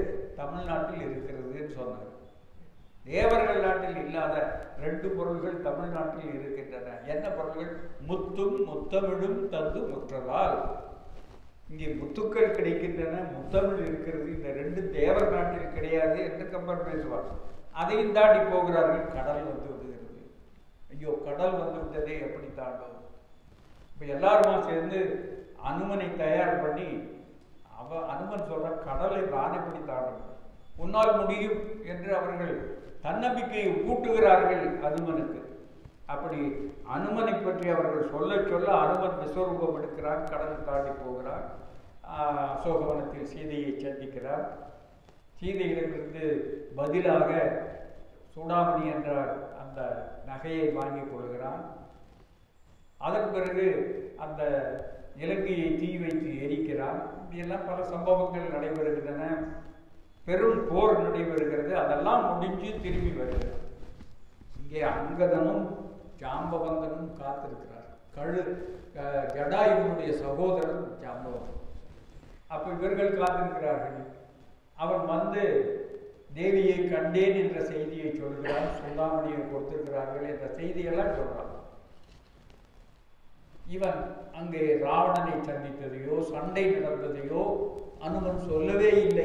தமிழ்நாட்டில் இருக்கிறதுன்னு சொன்னார். தேவர்கள் நாட்டில் இல்லாத 2 பொருள்கள் தமிழ்நாட்டில் இருக்கின்றன. என்ன பொருள்கள்? முத்தும் முத்தமிழும் தந்து முற்றலால். இங்கே முத்துக்கள் கிடைக்கின்றன, முத்தமிழ் இருக்கிறது. இந்த 2 தேவர் நாட்டில் கிடையாது என்று கம்பர் பேசுவார். அதையும் தாண்டி போகிறார்கள். கடல் வந்து விடுகிறது. ஐயோ, கடல் வந்து விட்டதே, எப்படி தாண்டும்? இப்போ எல்லாருமா சேர்ந்து அனுமனை தயார் பண்ணி அனுமன் சொல்ற, கடலை நான் எப்படி தாண்டும், உன்னால் முடியும் என்று அவர்கள் தன்னம்பிக்கையை ஊட்டுகிறார்கள் அனுமனுக்கு. அப்படி அனுமனை பற்றி அவர்கள் சொல்ல சொல்ல அனுமன் விஸ்வரூபம் எடுக்கிறான், கடலை தாண்டி போகிறான். அசோகவனத்தில் சீதையை சந்திக்கிறார். சீதையிடமிருந்து பதிலாக சூடாமணி என்ற அந்த நகையை வாங்கி கொள்கிறான். அதன் பிறகு அந்த இலங்கையை தீ வைத்து எரிக்கிறான். இப்படியெல்லாம் பல சம்பவங்கள் நடைபெறுகின்றன. பெரும் போர் நடைபெறுகிறது. அதெல்லாம் முடிஞ்சு திரும்பி வருகிறது. இங்கே அங்கதனும் ஜாம்பவந்தனும் காத்திருக்கிறார். ஜடாயுனுடைய சகோதரன் ஜாம்பவந்தன். அப்போ இவர்கள் காத்திருக்கிறார்கள். அவன் வந்து தேவியை கண்டேன் என்ற செய்தியை சொல்கிறான். சூடாமணியை கொடுத்திருக்கிறார்கள் என்ற செய்தியெல்லாம் சொல்றான். இவன் அங்கே ராவணனை சந்தித்ததையோ சண்டை நடந்ததையோ அனுமன் சொல்லவே இல்லை.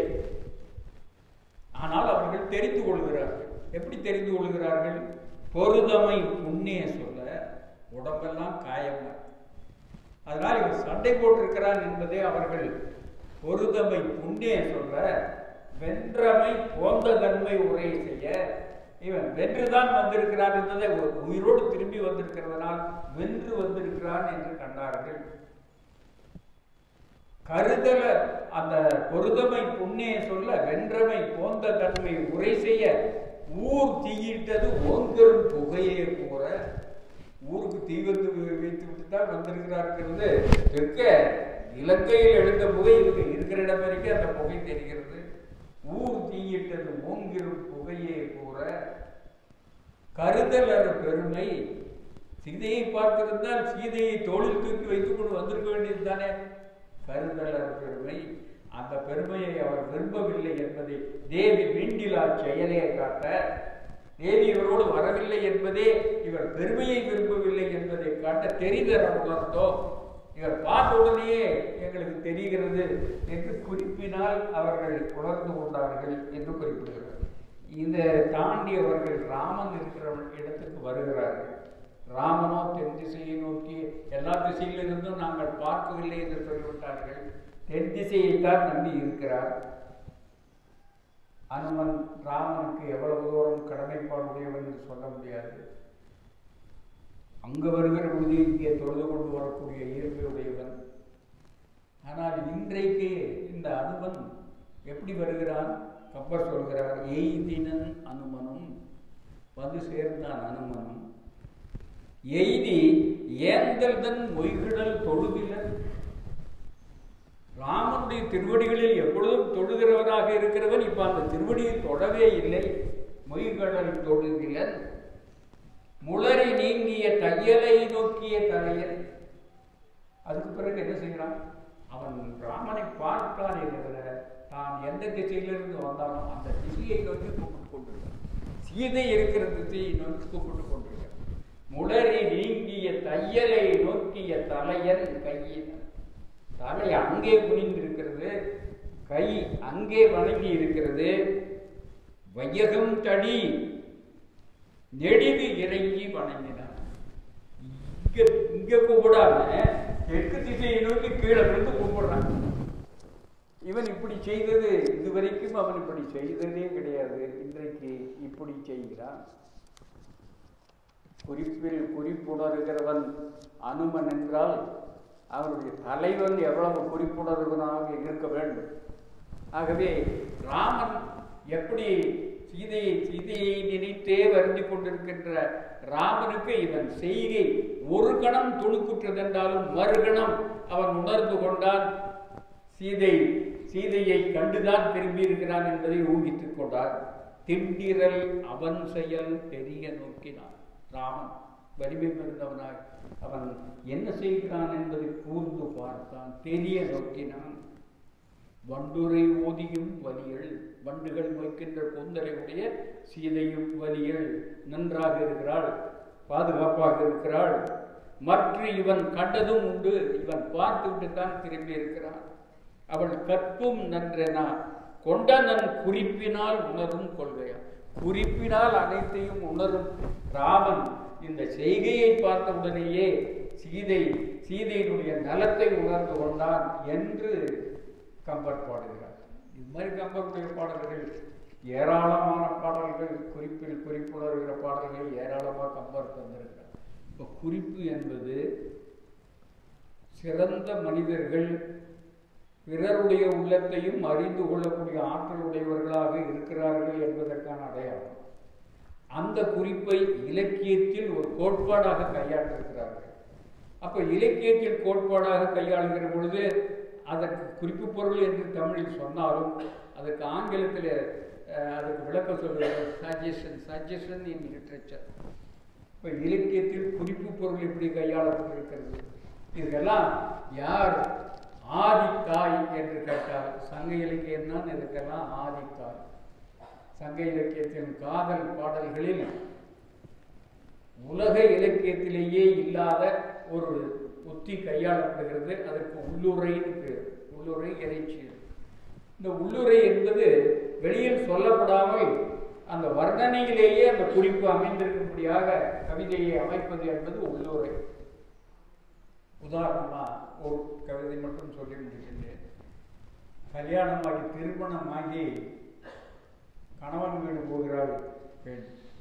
ஆனால் அவர்கள் தெரிந்து கொள்கிறார்கள். எப்படி தெரிந்து கொள்கிறார்கள்? பொருதமை புண்ணிய சொல்ல உடம்பெல்லாம் காயம். அதனால் இவன் சண்டை போட்டிருக்கிறான் என்பதே அவர்கள் பொருதமை புண்ணிய சொல்ல, வென்றமை போந்த தன்மை உரை செய்ய, இவன் வென்றுதான் வந்திருக்கிறான் என்பதை உயிரோடு திரும்பி வந்திருக்கிறதுனால் வென்று வந்திருக்கிறான் என்று கண்டார்கள். கருதல அந்த பொருதமை புண்ணிய சொல்ல, வென்றமை போந்த தன்மை உரை செய்ய, ஊர் தீயிட்டது ஓங்கரும் புகையே போற. ஊருக்கு தீ வந்து வைத்து விட்டு தான் வந்திருக்கிறார்கள். தெற்க இலங்கையில் எழுந்த புகை இருக்கிற இடம் வரைக்கும் அந்த புகை தெரிகிறது. ஊர் தீயிட்டது ஓங்கிரும் புகையே போற. கருதலர் பெருமை. சீதையை பார்த்திருந்தால் சீதையை தோளில் தூக்கி வைத்துக் கொண்டு வந்திருக்க வேண்டியது தானே. கருதலர் பெருமை. அந்த பெருமையை அவர் விரும்பவில்லை என்பதை தேவி மீண்டிலா செயலே காட்ட, தேவி இவரோடு வரவில்லை என்பதே இவர் பெருமையை விரும்பவில்லை என்பதை காட்ட தெரிதர உணர்ந்தோம். இவர் பார்த்த உடனேயே எங்களுக்கு தெரிகிறது என்று குறிப்பினால் அவர்கள் உணர்ந்து கொண்டார்கள் என்று குறிப்பிடுகிறார். இதை தாண்டி அவர்கள் ராமன் இருக்கிற இடத்துக்கு வருகிறார்கள். ராமனோ தென் திசையை நோக்கி எல்லா திசையிலிருந்தும் நாங்கள் பார்க்கவில்லை என்று சொல்லிவிட்டார்கள். தென் திசையைத்தான் நம்பி இருக்கிறார். அனுமன் ராமனுக்கு எவ்வளவு தூரம் கடமைப்பாடுடையவன் என்று சொல்ல முடியாது. அங்கு வருகிற பொழுது இங்கே தொழுது கொண்டு வரக்கூடிய இயல்புடையவன். ஆனால் இன்றைக்கு இந்த அனுமன் எப்படி வருகிறான்? கம்பர் சொல்கிறார், எய்தினன் அனுமனும் வந்து சேர்ந்தான் அனுமனும் எய்தி ஏந்தல் தன் மொய்கிடல் தொழுதிலன். ராமனுடைய திருவடிகளில் எப்பொழுதும் தொழுகிறவராக இருக்கிறவன் இப்ப அந்த திருவடியை தொடவே இல்லை. மொய்கடல் தொழுதிலன் முளறி நீங்கிய தையலை நோக்கிய தலையன். அதுக்கு பிறகு என்ன செய்யறான்? அவன் ராமனை பார்த்தான் என்கிற தான் எந்த திசையிலிருந்து வந்தானோ அந்த திசையை நோக்கி கூப்பிட்டு கொண்டிருக்கான். சீதை இருக்கிற திசையை நோக்கி கூப்பிட்டு கொண்டிருக்கான். முளறி நீங்கிய தையலை நோக்கிய தலையன் கையின். தலை அங்கே குனிந்திருக்கிறது, கை அங்கே வணங்கி இருக்கிறது. வையகம் தடி நெடிது இறங்கி வணங்கினான். இங்க கூப்பிடாம தெற்கு திசையை நோக்கி கீழே விழுந்து கூப்பிடுறான். இவன் இப்படி செய்தது இதுவரைக்கும் அவன் இப்படி செய்ததே கிடையாது. இன்றைக்கு இப்படி செய்கிறான். குறிப்பில் குறிப்புணர்கிறவன் அனுமன் என்றால் அவருடைய தலைவன் எவ்வளவு குறிப்புணர்வனாக இருக்க வேண்டும். ஆகவே ராமன் எப்படி சீதையை நினைத்தே வருந்தி கொண்டிருக்கின்ற ராமனுக்கு இவன் செய்கை ஒரு கணம் துணுக்குற்றதென்றாலும் மறுகணம் அவன் உணர்ந்து கொண்டான். சீதையை கண்டுதான் திரும்பி இருக்கிறான் என்பதை ஊகித்துக் கொண்டார். திண்டிரல் அவன் செயல் தெரிய நோக்கினான். ராமன் வலிமை பெறுந்தவனாய் அவன் என்ன செய்கிறான் என்பதை கூர்ந்து பார்த்தான், தெரிய நோக்கினான். வண்டுரை ஓதியும் வலியள், வண்டுகள் வைக்கின்ற கொந்தலையுடைய சீதையும் வலியள், நன்றாக இருக்கிறாள், பாதுகாப்பாக இருக்கிறாள். மற்ற இவன் கண்டதும் உண்டு, இவன் பார்த்து விட்டு தான் திரும்பி இருக்கிறான். அவள் கற்பும் நன்றெனா கொண்ட நன் குறிப்பினால் உணரும் கொள்கையா, குறிப்பினால் அனைத்தையும் உணரும் ராமன் இந்த செய்கையை பார்த்த உடனேயே சீதையினுடைய நலத்தை உணர்ந்து கொண்டான் என்று கம்பர் பாடுகிறார். இது மாதிரி கம்பருடைய பாடல்கள் ஏராளமான பாடல்கள், குறிப்பில் குறிப்புணர்கிற பாடல்கள் ஏராளமாக கம்பர் தந்திருக்கிறார். இப்போ குறிப்பு என்பது சிறந்த மனிதர்கள் பிறருடைய உள்ளத்தையும் அறிந்து கொள்ளக்கூடிய ஆற்றல் உடையவர்களாக இருக்கிறார்கள் என்பதற்கான அடையாளம். அந்த குறிப்பை இலக்கியத்தில் ஒரு கோட்பாடாக கையாண்டிருக்கிறார்கள். அப்போ இலக்கியத்தில் கோட்பாடாக கையாளுகிற பொழுது அதற்கு குறிப்பு பொருள் என்று தமிழில் சொன்னாலும் அதுக்கு ஆங்கிலத்தில் அதுக்கு விளக்கம் சொல்லுவது சஜஷன் இன் லிட்ரேச்சர். இப்போ இலக்கியத்தில் குறிப்பு பொருள் எப்படி கையாளப்பட்டிருக்கிறது, இதெல்லாம் யார் ஆதித்தாய் என்று கேட்டால் சங்க இலக்கியம் தான் இதுக்கெல்லாம் ஆதித்தாய். சங்க இலக்கியத்தின் காதல் பாடல்களில் உலக இலக்கியத்திலேயே இல்லாத ஒரு உத்தி கையாளப்படுகிறது. அதற்கு உள்ளுரைன்னு பேர். உள்ளுரை இறைச்சி. இந்த உள்ளுரை என்பது வெளியில் சொல்லப்படாமல் அந்த வர்ணனையிலேயே அந்த குறிப்பு அமைந்திருக்கும்படியாக கவிதையை அமைப்பது என்பது உள்ளுரை. உதாரணமா ஒரு கவிதை மட்டும் சொல்லி முடிக்கின்றேன். கல்யாணமாகி திருமணமாகி கணவன் வீடு போகிறாள் பெண்.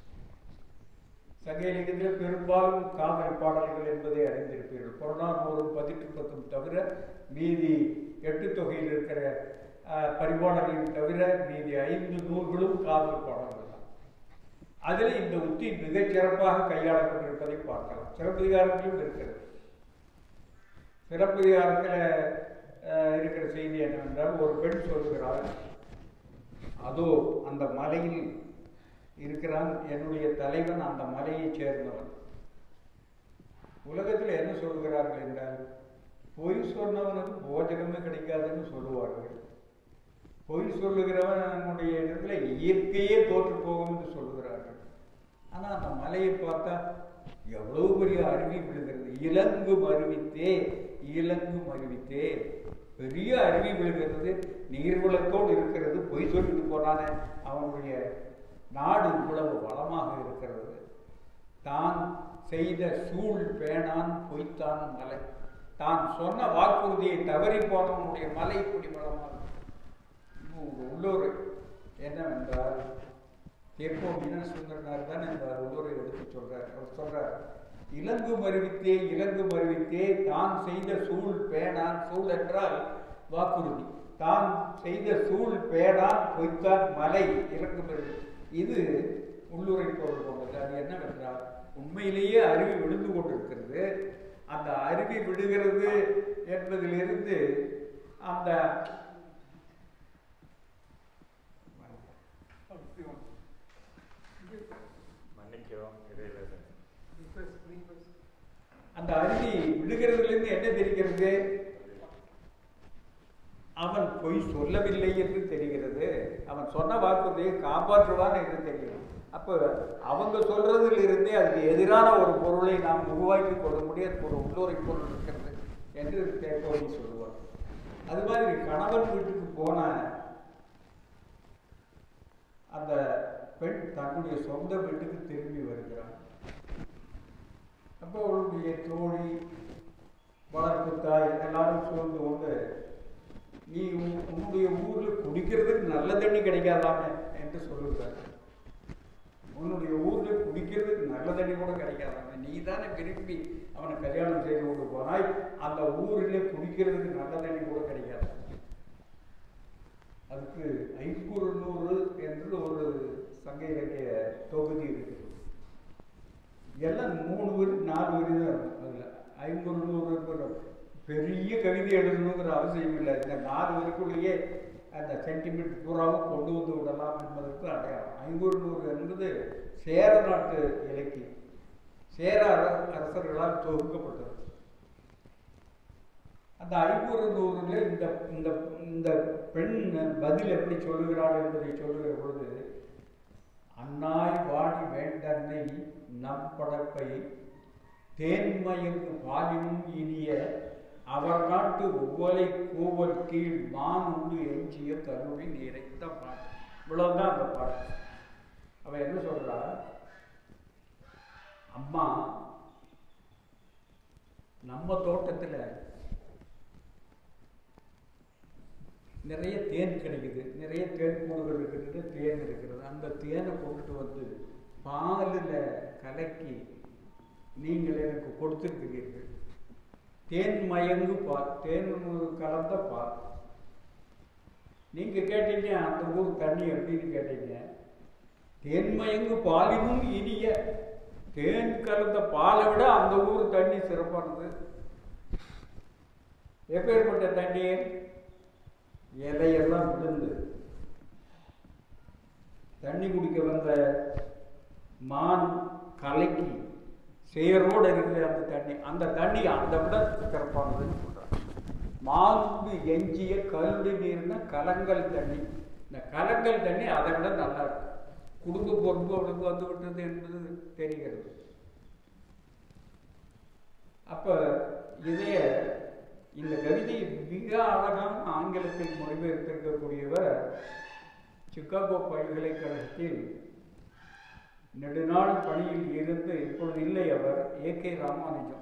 சங்க இலக்கியத்தில் பெரும்பாலும் காதல் பாடல்கள் என்பதை அறிந்திருப்பீர்கள். புறநானூறும் 18 தவிர மீதி 8 தொகையில் இருக்கிற பரிபாடலையும் தவிர மீதி 5 நூல்களும் காதல் பாடல்கள் தான். அதில் இந்த உத்தி மிகச் சிறப்பாக கையாளப்பட்டிருப்பதை பார்க்கலாம். சிறப்பதிகாரத்திலும் இருக்கிறது. சிறப்பதிகாரத்தில் இருக்கிற செய்தி என்னவென்றால், ஒரு பெண் சொல்கிறாள், அதோ அந்த மலையில் இருக்கிறான் என்னுடைய தலைவன், அந்த மலையை சேர்ந்தவன். உலகத்தில் என்ன சொல்கிறார்கள் என்றால், பொய் சொன்னவனுக்கு போஜகமே கிடைக்காதுன்னு சொல்லுவார்கள். பொய் சொல்லுகிறவன் நம்முடைய இடத்துல இயற்கையே தோற்று போகும் என்று சொல்லுகிறார்கள். ஆனால் அந்த மலையை பார்த்தா எவ்வளவு பெரிய அருவி விழுகிறது. இலங்கும் அருவித்தே, இலங்கும் அருவித்தே, பெரிய அருவி விழுகிறது, நீர்வளத்தோடு இருக்கிறது. பொய் சொல்லிட்டு போனான அவனுடைய நாடு இவ்வளவு வளமாக இருக்கிறது. தான் செய்த சூழ் பேணான் பொய்த்தான் மலை. தான் சொன்ன வாக்குறுதியை தவறி போனவனுடைய மலை இப்படி வளமாக. உள்ளூர் என்னவென்றால், எப்போ மீனன் சுந்தரனார் தான் இந்த உள்ளூரை எடுத்து சொல்றார். அவர் சொல்றார், இலங்கும் அறிவித்தே, இலங்கும் அறிவித்தே, தான் செய்த சூழ் பேணான். சூழ் என்றால் வாக்குறுதி. தான் செய்த சூழ் பேணான் பொய்த்தான் மலை இலங்கும் அறிவித்தே. இது உள்ளுரை பொருள் கொண்டது. அது என்னவென்றால், உண்மையிலேயே அருவி விழுந்து கொண்டிருக்கிறது. அந்த அருவி விடுகிறது என்பதிலிருந்து அந்த அந்த அருவி விடுகிறதுலேருந்து என்ன தெரிகிறது? அவன் பொய் சொல்லவில்லை என்று தெரிகிறது. அவன் சொன்ன வாக்குறுதியை காப்பாற்றுவான் என்று தெரிகிறது. அப்போ அவங்க சொல்றதுல இருந்தே அதுக்கு எதிரான ஒரு பொருளை நாம் உருவாக்கி கொள்ள முடியாது. ஒரு உள்ளுரை பொருள் இருக்கிறது என்று தேக்கோடி சொல்லுவார். அது மாதிரி கணவன் வீட்டுக்கு போன அந்த பெண் தன்னுடைய சொந்த வீட்டுக்கு திரும்பி வருகிறான். அப்போ அவளுடைய தோழி, வளர்ப்பு தாய் எல்லாரும் சூழ்ந்து கொண்டு, நீ உன்னுடைய ஊரில் குடிக்கிறதுக்கு நல்ல தண்ணி கிடைக்காதாமே என்று சொல்லுகிறார். உன்னுடைய ஊரில் குடிக்கிறதுக்கு நல்ல தண்ணி கூட கிடைக்காதாமே, நீ தானே விரும்பி அவனை கல்யாணம் செய்து கொண்டு போனாய், அந்த ஊரிலே குடிக்கிறதுக்கு நல்ல தண்ணி கூட கிடைக்காது. அதுக்கு ஐங்குறுநூறு என்று ஒரு சங்க இலக்கிய தொகுதி இருக்குது. எல்லாம் 3 வரி 4 வரி தான் இருக்கும். அதில் ஐங்குறுநூறு பெரிய கவிதை எழுதணுங்கிற அவசியம் இல்லை. இந்த 4 வரிக்குள்ளேயே அந்த சென்டிமெண்ட் பூராவும் கொண்டு வந்து விடலாம் என்பதற்கு அடையாளம். ஐங்குறுநூறு என்பது சேர நாட்டு இலக்கியம். சேர அரசர்களால் தொகுக்கப்பட்டது. அந்த ஐம்பொருநூறுல இந்த இந்த இந்த பெண் பதில் எப்படி சொல்லுகிறாள் என்பதை சொல்லுகிற பொழுது, அன்னாய் வாடி வேண்டன்னை நம் படப்பை தேன்மயங்கு பாலினும் இனிய அவர் நாட்டு ஒவ்வொலை கூவல் கீழ் மான் உண்டு எஞ்சிய கருவி நிறைந்த பாட்டு. இவ்வளவுதான் அந்த பாட்டு. அவ என்ன சொல்றா, அம்மா நம்ம தோட்டத்தில் நிறைய தேன் கிடைக்குது, நிறைய தேன் கூடுகள் இருக்கிறது, தேன் இருக்கிறது. அந்த தேனை கொண்டுட்டு வந்து பாலில் கலக்கி நீங்கள் எனக்கு கொடுத்துருக்கிறீர்கள். தேன் மயங்கு பால், தேன் கலந்த பால். நீங்கள் கேட்டீங்க அந்த ஊர் தண்ணி எப்படின்னு கேட்டீங்க. தேன்மயங்கு பாலினும் இனிய, தேன் கலந்த பாலை விட அந்த ஊர் தண்ணி சிறப்பானது. எப்பேற்பட்ட தண்ணீர்? இலையெல்லாம் விழுந்து தண்ணி குடிக்க வந்த மான் கலக்கி சேரோடு இருக்கிற அந்த தண்ணி, அந்த தண்ணி அதை விட சிறப்பானதுன்னு சொல்றாங்க. மான்பு எஞ்சிய கல்வி நீர்னா கலங்கல் தண்ணி. இந்த கலங்கல் தண்ணி அதை விட நல்லா இருக்கு. குடும்ப பொறுப்பு அவளுக்கு வந்து விட்டது என்பது தெரிகிறது. அப்ப இதைய இந்த கவிதை மிக அழகான ஆங்கிலத்தில் மொழிபெயர்த்திருக்கக்கூடியவர் சிகாகோ பல்கலைக்கழகத்தில் நெடுநாள் பணியில் இருந்து இப்பொழுது இல்லை அவர் ஏ.கே. ராமானுஜம்.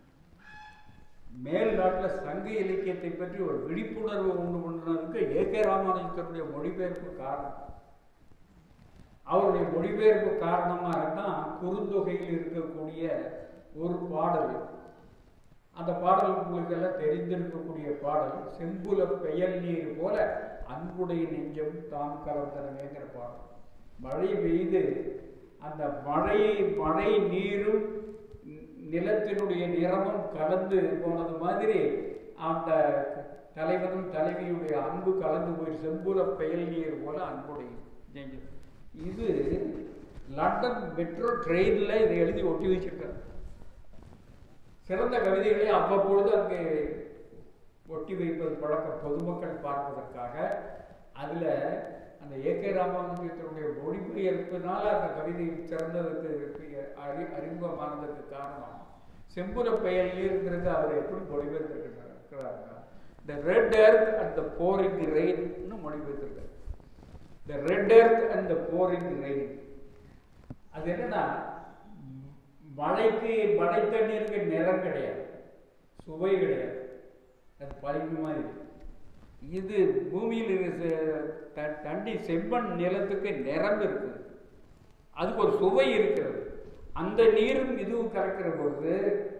மேல் நாட்டில் சங்க இலக்கியத்தை பற்றி ஒரு விழிப்புணர்வு உண்டு பண்ணுறதுக்கு ஏ.கே. ராமானுஜத்தினுடைய மொழிபெயர்ப்பு காரணம். அவருடைய மொழிபெயர்ப்பு காரணமாக தான் குறுந்தொகையில் இருக்கக்கூடிய ஒரு பாடல், அந்த பாடல் உங்களுக்கு எல்லாம் தெரிந்திருக்கக்கூடிய பாடல், செம்புல பெயல் நீர் போல அன்புடைய நெஞ்சம் தாம் கலந்தனவேங்கிற பாடல். மழை பெய்து அந்த மழை நீரும் நிலத்தினுடைய நிறமும் கலந்து போனது மாதிரி அந்த தலைவனும் தலைவியுடைய அன்பு கலந்து போய் செம்புல பெயல் நீர் போல அன்புடைய நெஞ்சம். இது லண்டன் மெட்ரோ ட்ரெயினில் இதை எழுதி ஒட்டி வச்சிருக்காரு. சிறந்த கவிதைகளை அவ்வப்பொழுது அங்கே ஒட்டி வைப்பது பழக்கம், பொதுமக்கள் பார்ப்பதற்காக. அதில் அந்த ஏ.கே. ராமானுஜத்தினுடைய மொழிபெயர்ப்பினால் அந்த கவிதை சிறந்ததுக்கு அறிமுகமானதுக்கு காரணம் செம்புல பெயல் நீர்ங்கிறது அவர் எப்படி மொழிபெயர்த்திருக்கிறாருன்னா, the red earth and the boring ரெயின்னு மொழிபெயர்த்திருக்காரு. The red earth and the boring rain. அது என்னன்னா, மழை தண்ணீருக்கு நிறம் கிடையாது, சுவை கிடையாது, அது பழிப்பு மாதிரி. இது பூமியில் தண்ணி செம்மண் நிலத்துக்கு நிறம் இருக்குது, அதுக்கு ஒரு சுவை இருக்கிறது. அந்த நீரும் இதுவும் கலக்கிற பொழுது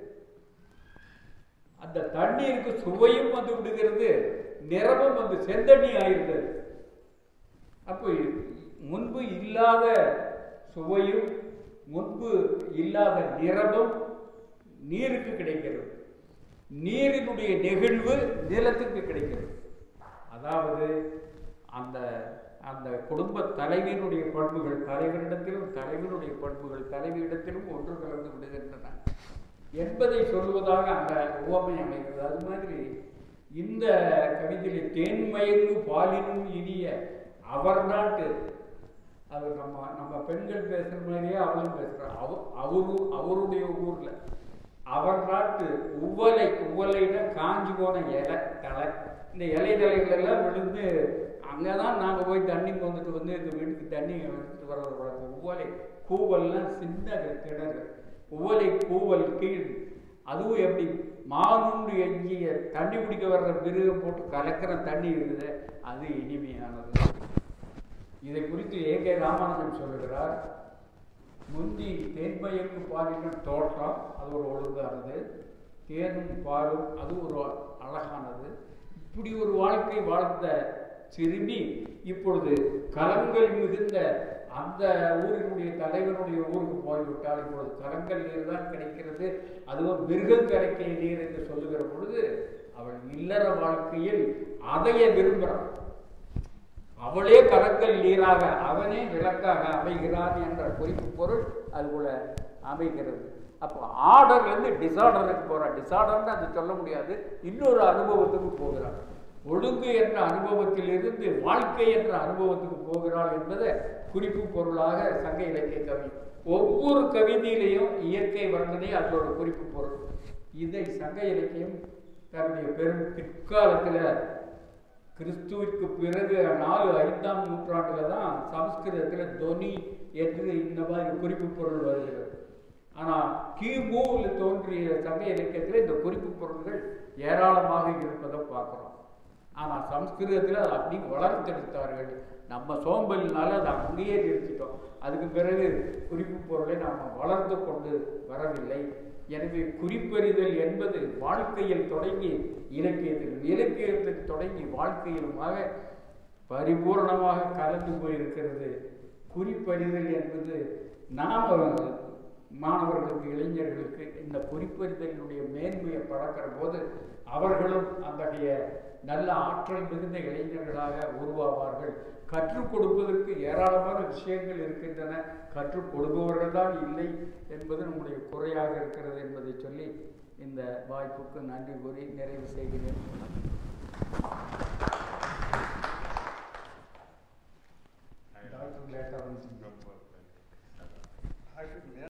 அந்த தண்ணீருக்கு சுவையும் வந்து விடுகிறது, நிறமும் வந்து செந்தண்ணி ஆயிருக்கிறது. அப்போ முன்பு இல்லாத சுவையும் முன்பு இல்லாத நிறமும் நீருக்கு கிடைக்கிறது, நீரினுடைய நெகிழ்வு நிலத்துக்கு கிடைக்கிறது. அதாவது அந்த அந்த குடும்ப தலைவியினுடைய பண்புகள் தலைவரிடத்திலும் தலைவனுடைய பண்புகள் தலைவியிடத்திலும் ஒன்று கலந்து விடுகின்றன என்பதை சொல்வதாக அந்த உவமை அமைகிறது. அது மாதிரி இந்த கவிதையிலே தேன்மயங்கு பாலினும் இனிய அவர் நாட்டு, அது நம்ம பெண்கள் பேசுகிற மாதிரியே அவளும் பேசுகிறார். அவருடைய ஊரில் அவர் நாட்டு உவலைன்னா காஞ்சி போன இலை தலை, இந்த இலை தலைகளெல்லாம் விழுந்து அங்கே தான் நாங்கள் போய் தண்ணி வந்துட்டு வந்து எங்கள் வீட்டுக்கு தண்ணி எடுத்துகிட்டு வர்றது வழக்கம். உவலை கூவல்லாம் சின்ன கிணறு, உவலை கூவல் கீழ். அதுவும் எப்படி மானுண்டு எஞ்சிய தண்ணி குடிக்க வர்ற மிருகம் போட்டு கலக்கிற தண்ணி இருக்குது, அது இனிமையானது. இதை குறித்து ஏ.கே. ராமானுஜம் சொல்லுகிறார். முந்தி தேன்மயங்கு பாலின தோட்டம், அது ஒரு ஒழுங்கானது, தேனும் பாலும் அது ஒரு அழகானது. இப்படி ஒரு வாழ்க்கை வாழ்ந்த சிறுமி இப்பொழுது கலங்கள் மிகுந்த அந்த ஊரினுடைய தலைவனுடைய ஊருக்கு போய்விட்டால் இப்பொழுது கலங்கள் நீர் தான் கிடைக்கிறது, அதுவும் மிருகம் கிடைக்கிற நீர் என்று சொல்லுகிற பொழுது அவள் இல்லற வாழ்க்கையில் அதையே விரும்புகிறான். அவளே கலங்கள் நீராக அவனே விளக்காக அமைகிறான் என்ற குறிப்பு பொருள் அதுபோல அமைகிறது. அப்போ ஆர்டர்லேருந்து டிஸார்டருக்கு போகிறான். டிஸார்டர்னு அதை சொல்ல முடியாது, இன்னொரு அனுபவத்துக்கு போகிறான். ஒழுங்கு என்ற அனுபவத்திலிருந்து வாழ்க்கை என்ற அனுபவத்துக்கு போகிறாள் என்பதை குறிப்பு பொருளாக சங்க இலக்கிய கவி. ஒவ்வொரு கவிதையிலையும் இயற்கை வர்ணனை அதோட குறிப்பு பொருள். இதை சங்க இலக்கியம் தன்னுடைய பெரும் பிற்காலத்தில் கிறிஸ்துவிற்கு பிறகு 4-5ஆம் நூற்றாண்டில் தான் சமஸ்கிருதத்தில் தொனி என்று இந்த மாதிரி குறிப்பு பொருள் வருகிறது. ஆனால் கிமுவில் தோன்றிய சங்க இலக்கியத்தில் இந்த குறிப்பு பொருள்கள் ஏராளமாக இருப்பதை பார்க்குறோம். ஆனால் சமஸ்கிருதத்தில் அதை அப்படி வளர்த்தெடுத்தார்கள். நம்ம சோம்பலினால அதை அங்கேயே நிறுத்திட்டோம். அதுக்கு பிறகு குறிப்பு பொருளை நாம் வளர்த்து கொண்டு வரவில்லை. எனவே குறிப்பறிதல் என்பது வாழ்க்கையில் தொடங்கி இலக்கியத்தில் தொடங்கி வாழ்க்கையிலுமாக பரிபூர்ணமாக கலந்து போயிருக்கிறது. குறிப்பறிதல் என்பது நாம் மாணவர்களுக்கு, இளைஞர்களுக்கு இந்த குறிப்பறிதலினுடைய மேன்மையை பழக்கிற போது அவர்களும் அத்தகைய நல்ல ஆற்றல் மிகுந்த இளைஞர்களாக உருவாவார்கள். கற்றுக் கொடுப்பதற்கு ஏராளமான விஷயங்கள் இருக்கின்றன, கற்றுக் கொடுப்பவர்கள் தான் இல்லை என்பது நம்முடைய குறையாக இருக்கிறது என்பதை சொல்லி இந்த வாய்ப்புக்கு நன்றி கூறி நிறைவு செய்கிறேன். டாக்டர் லேட்டாக வந்து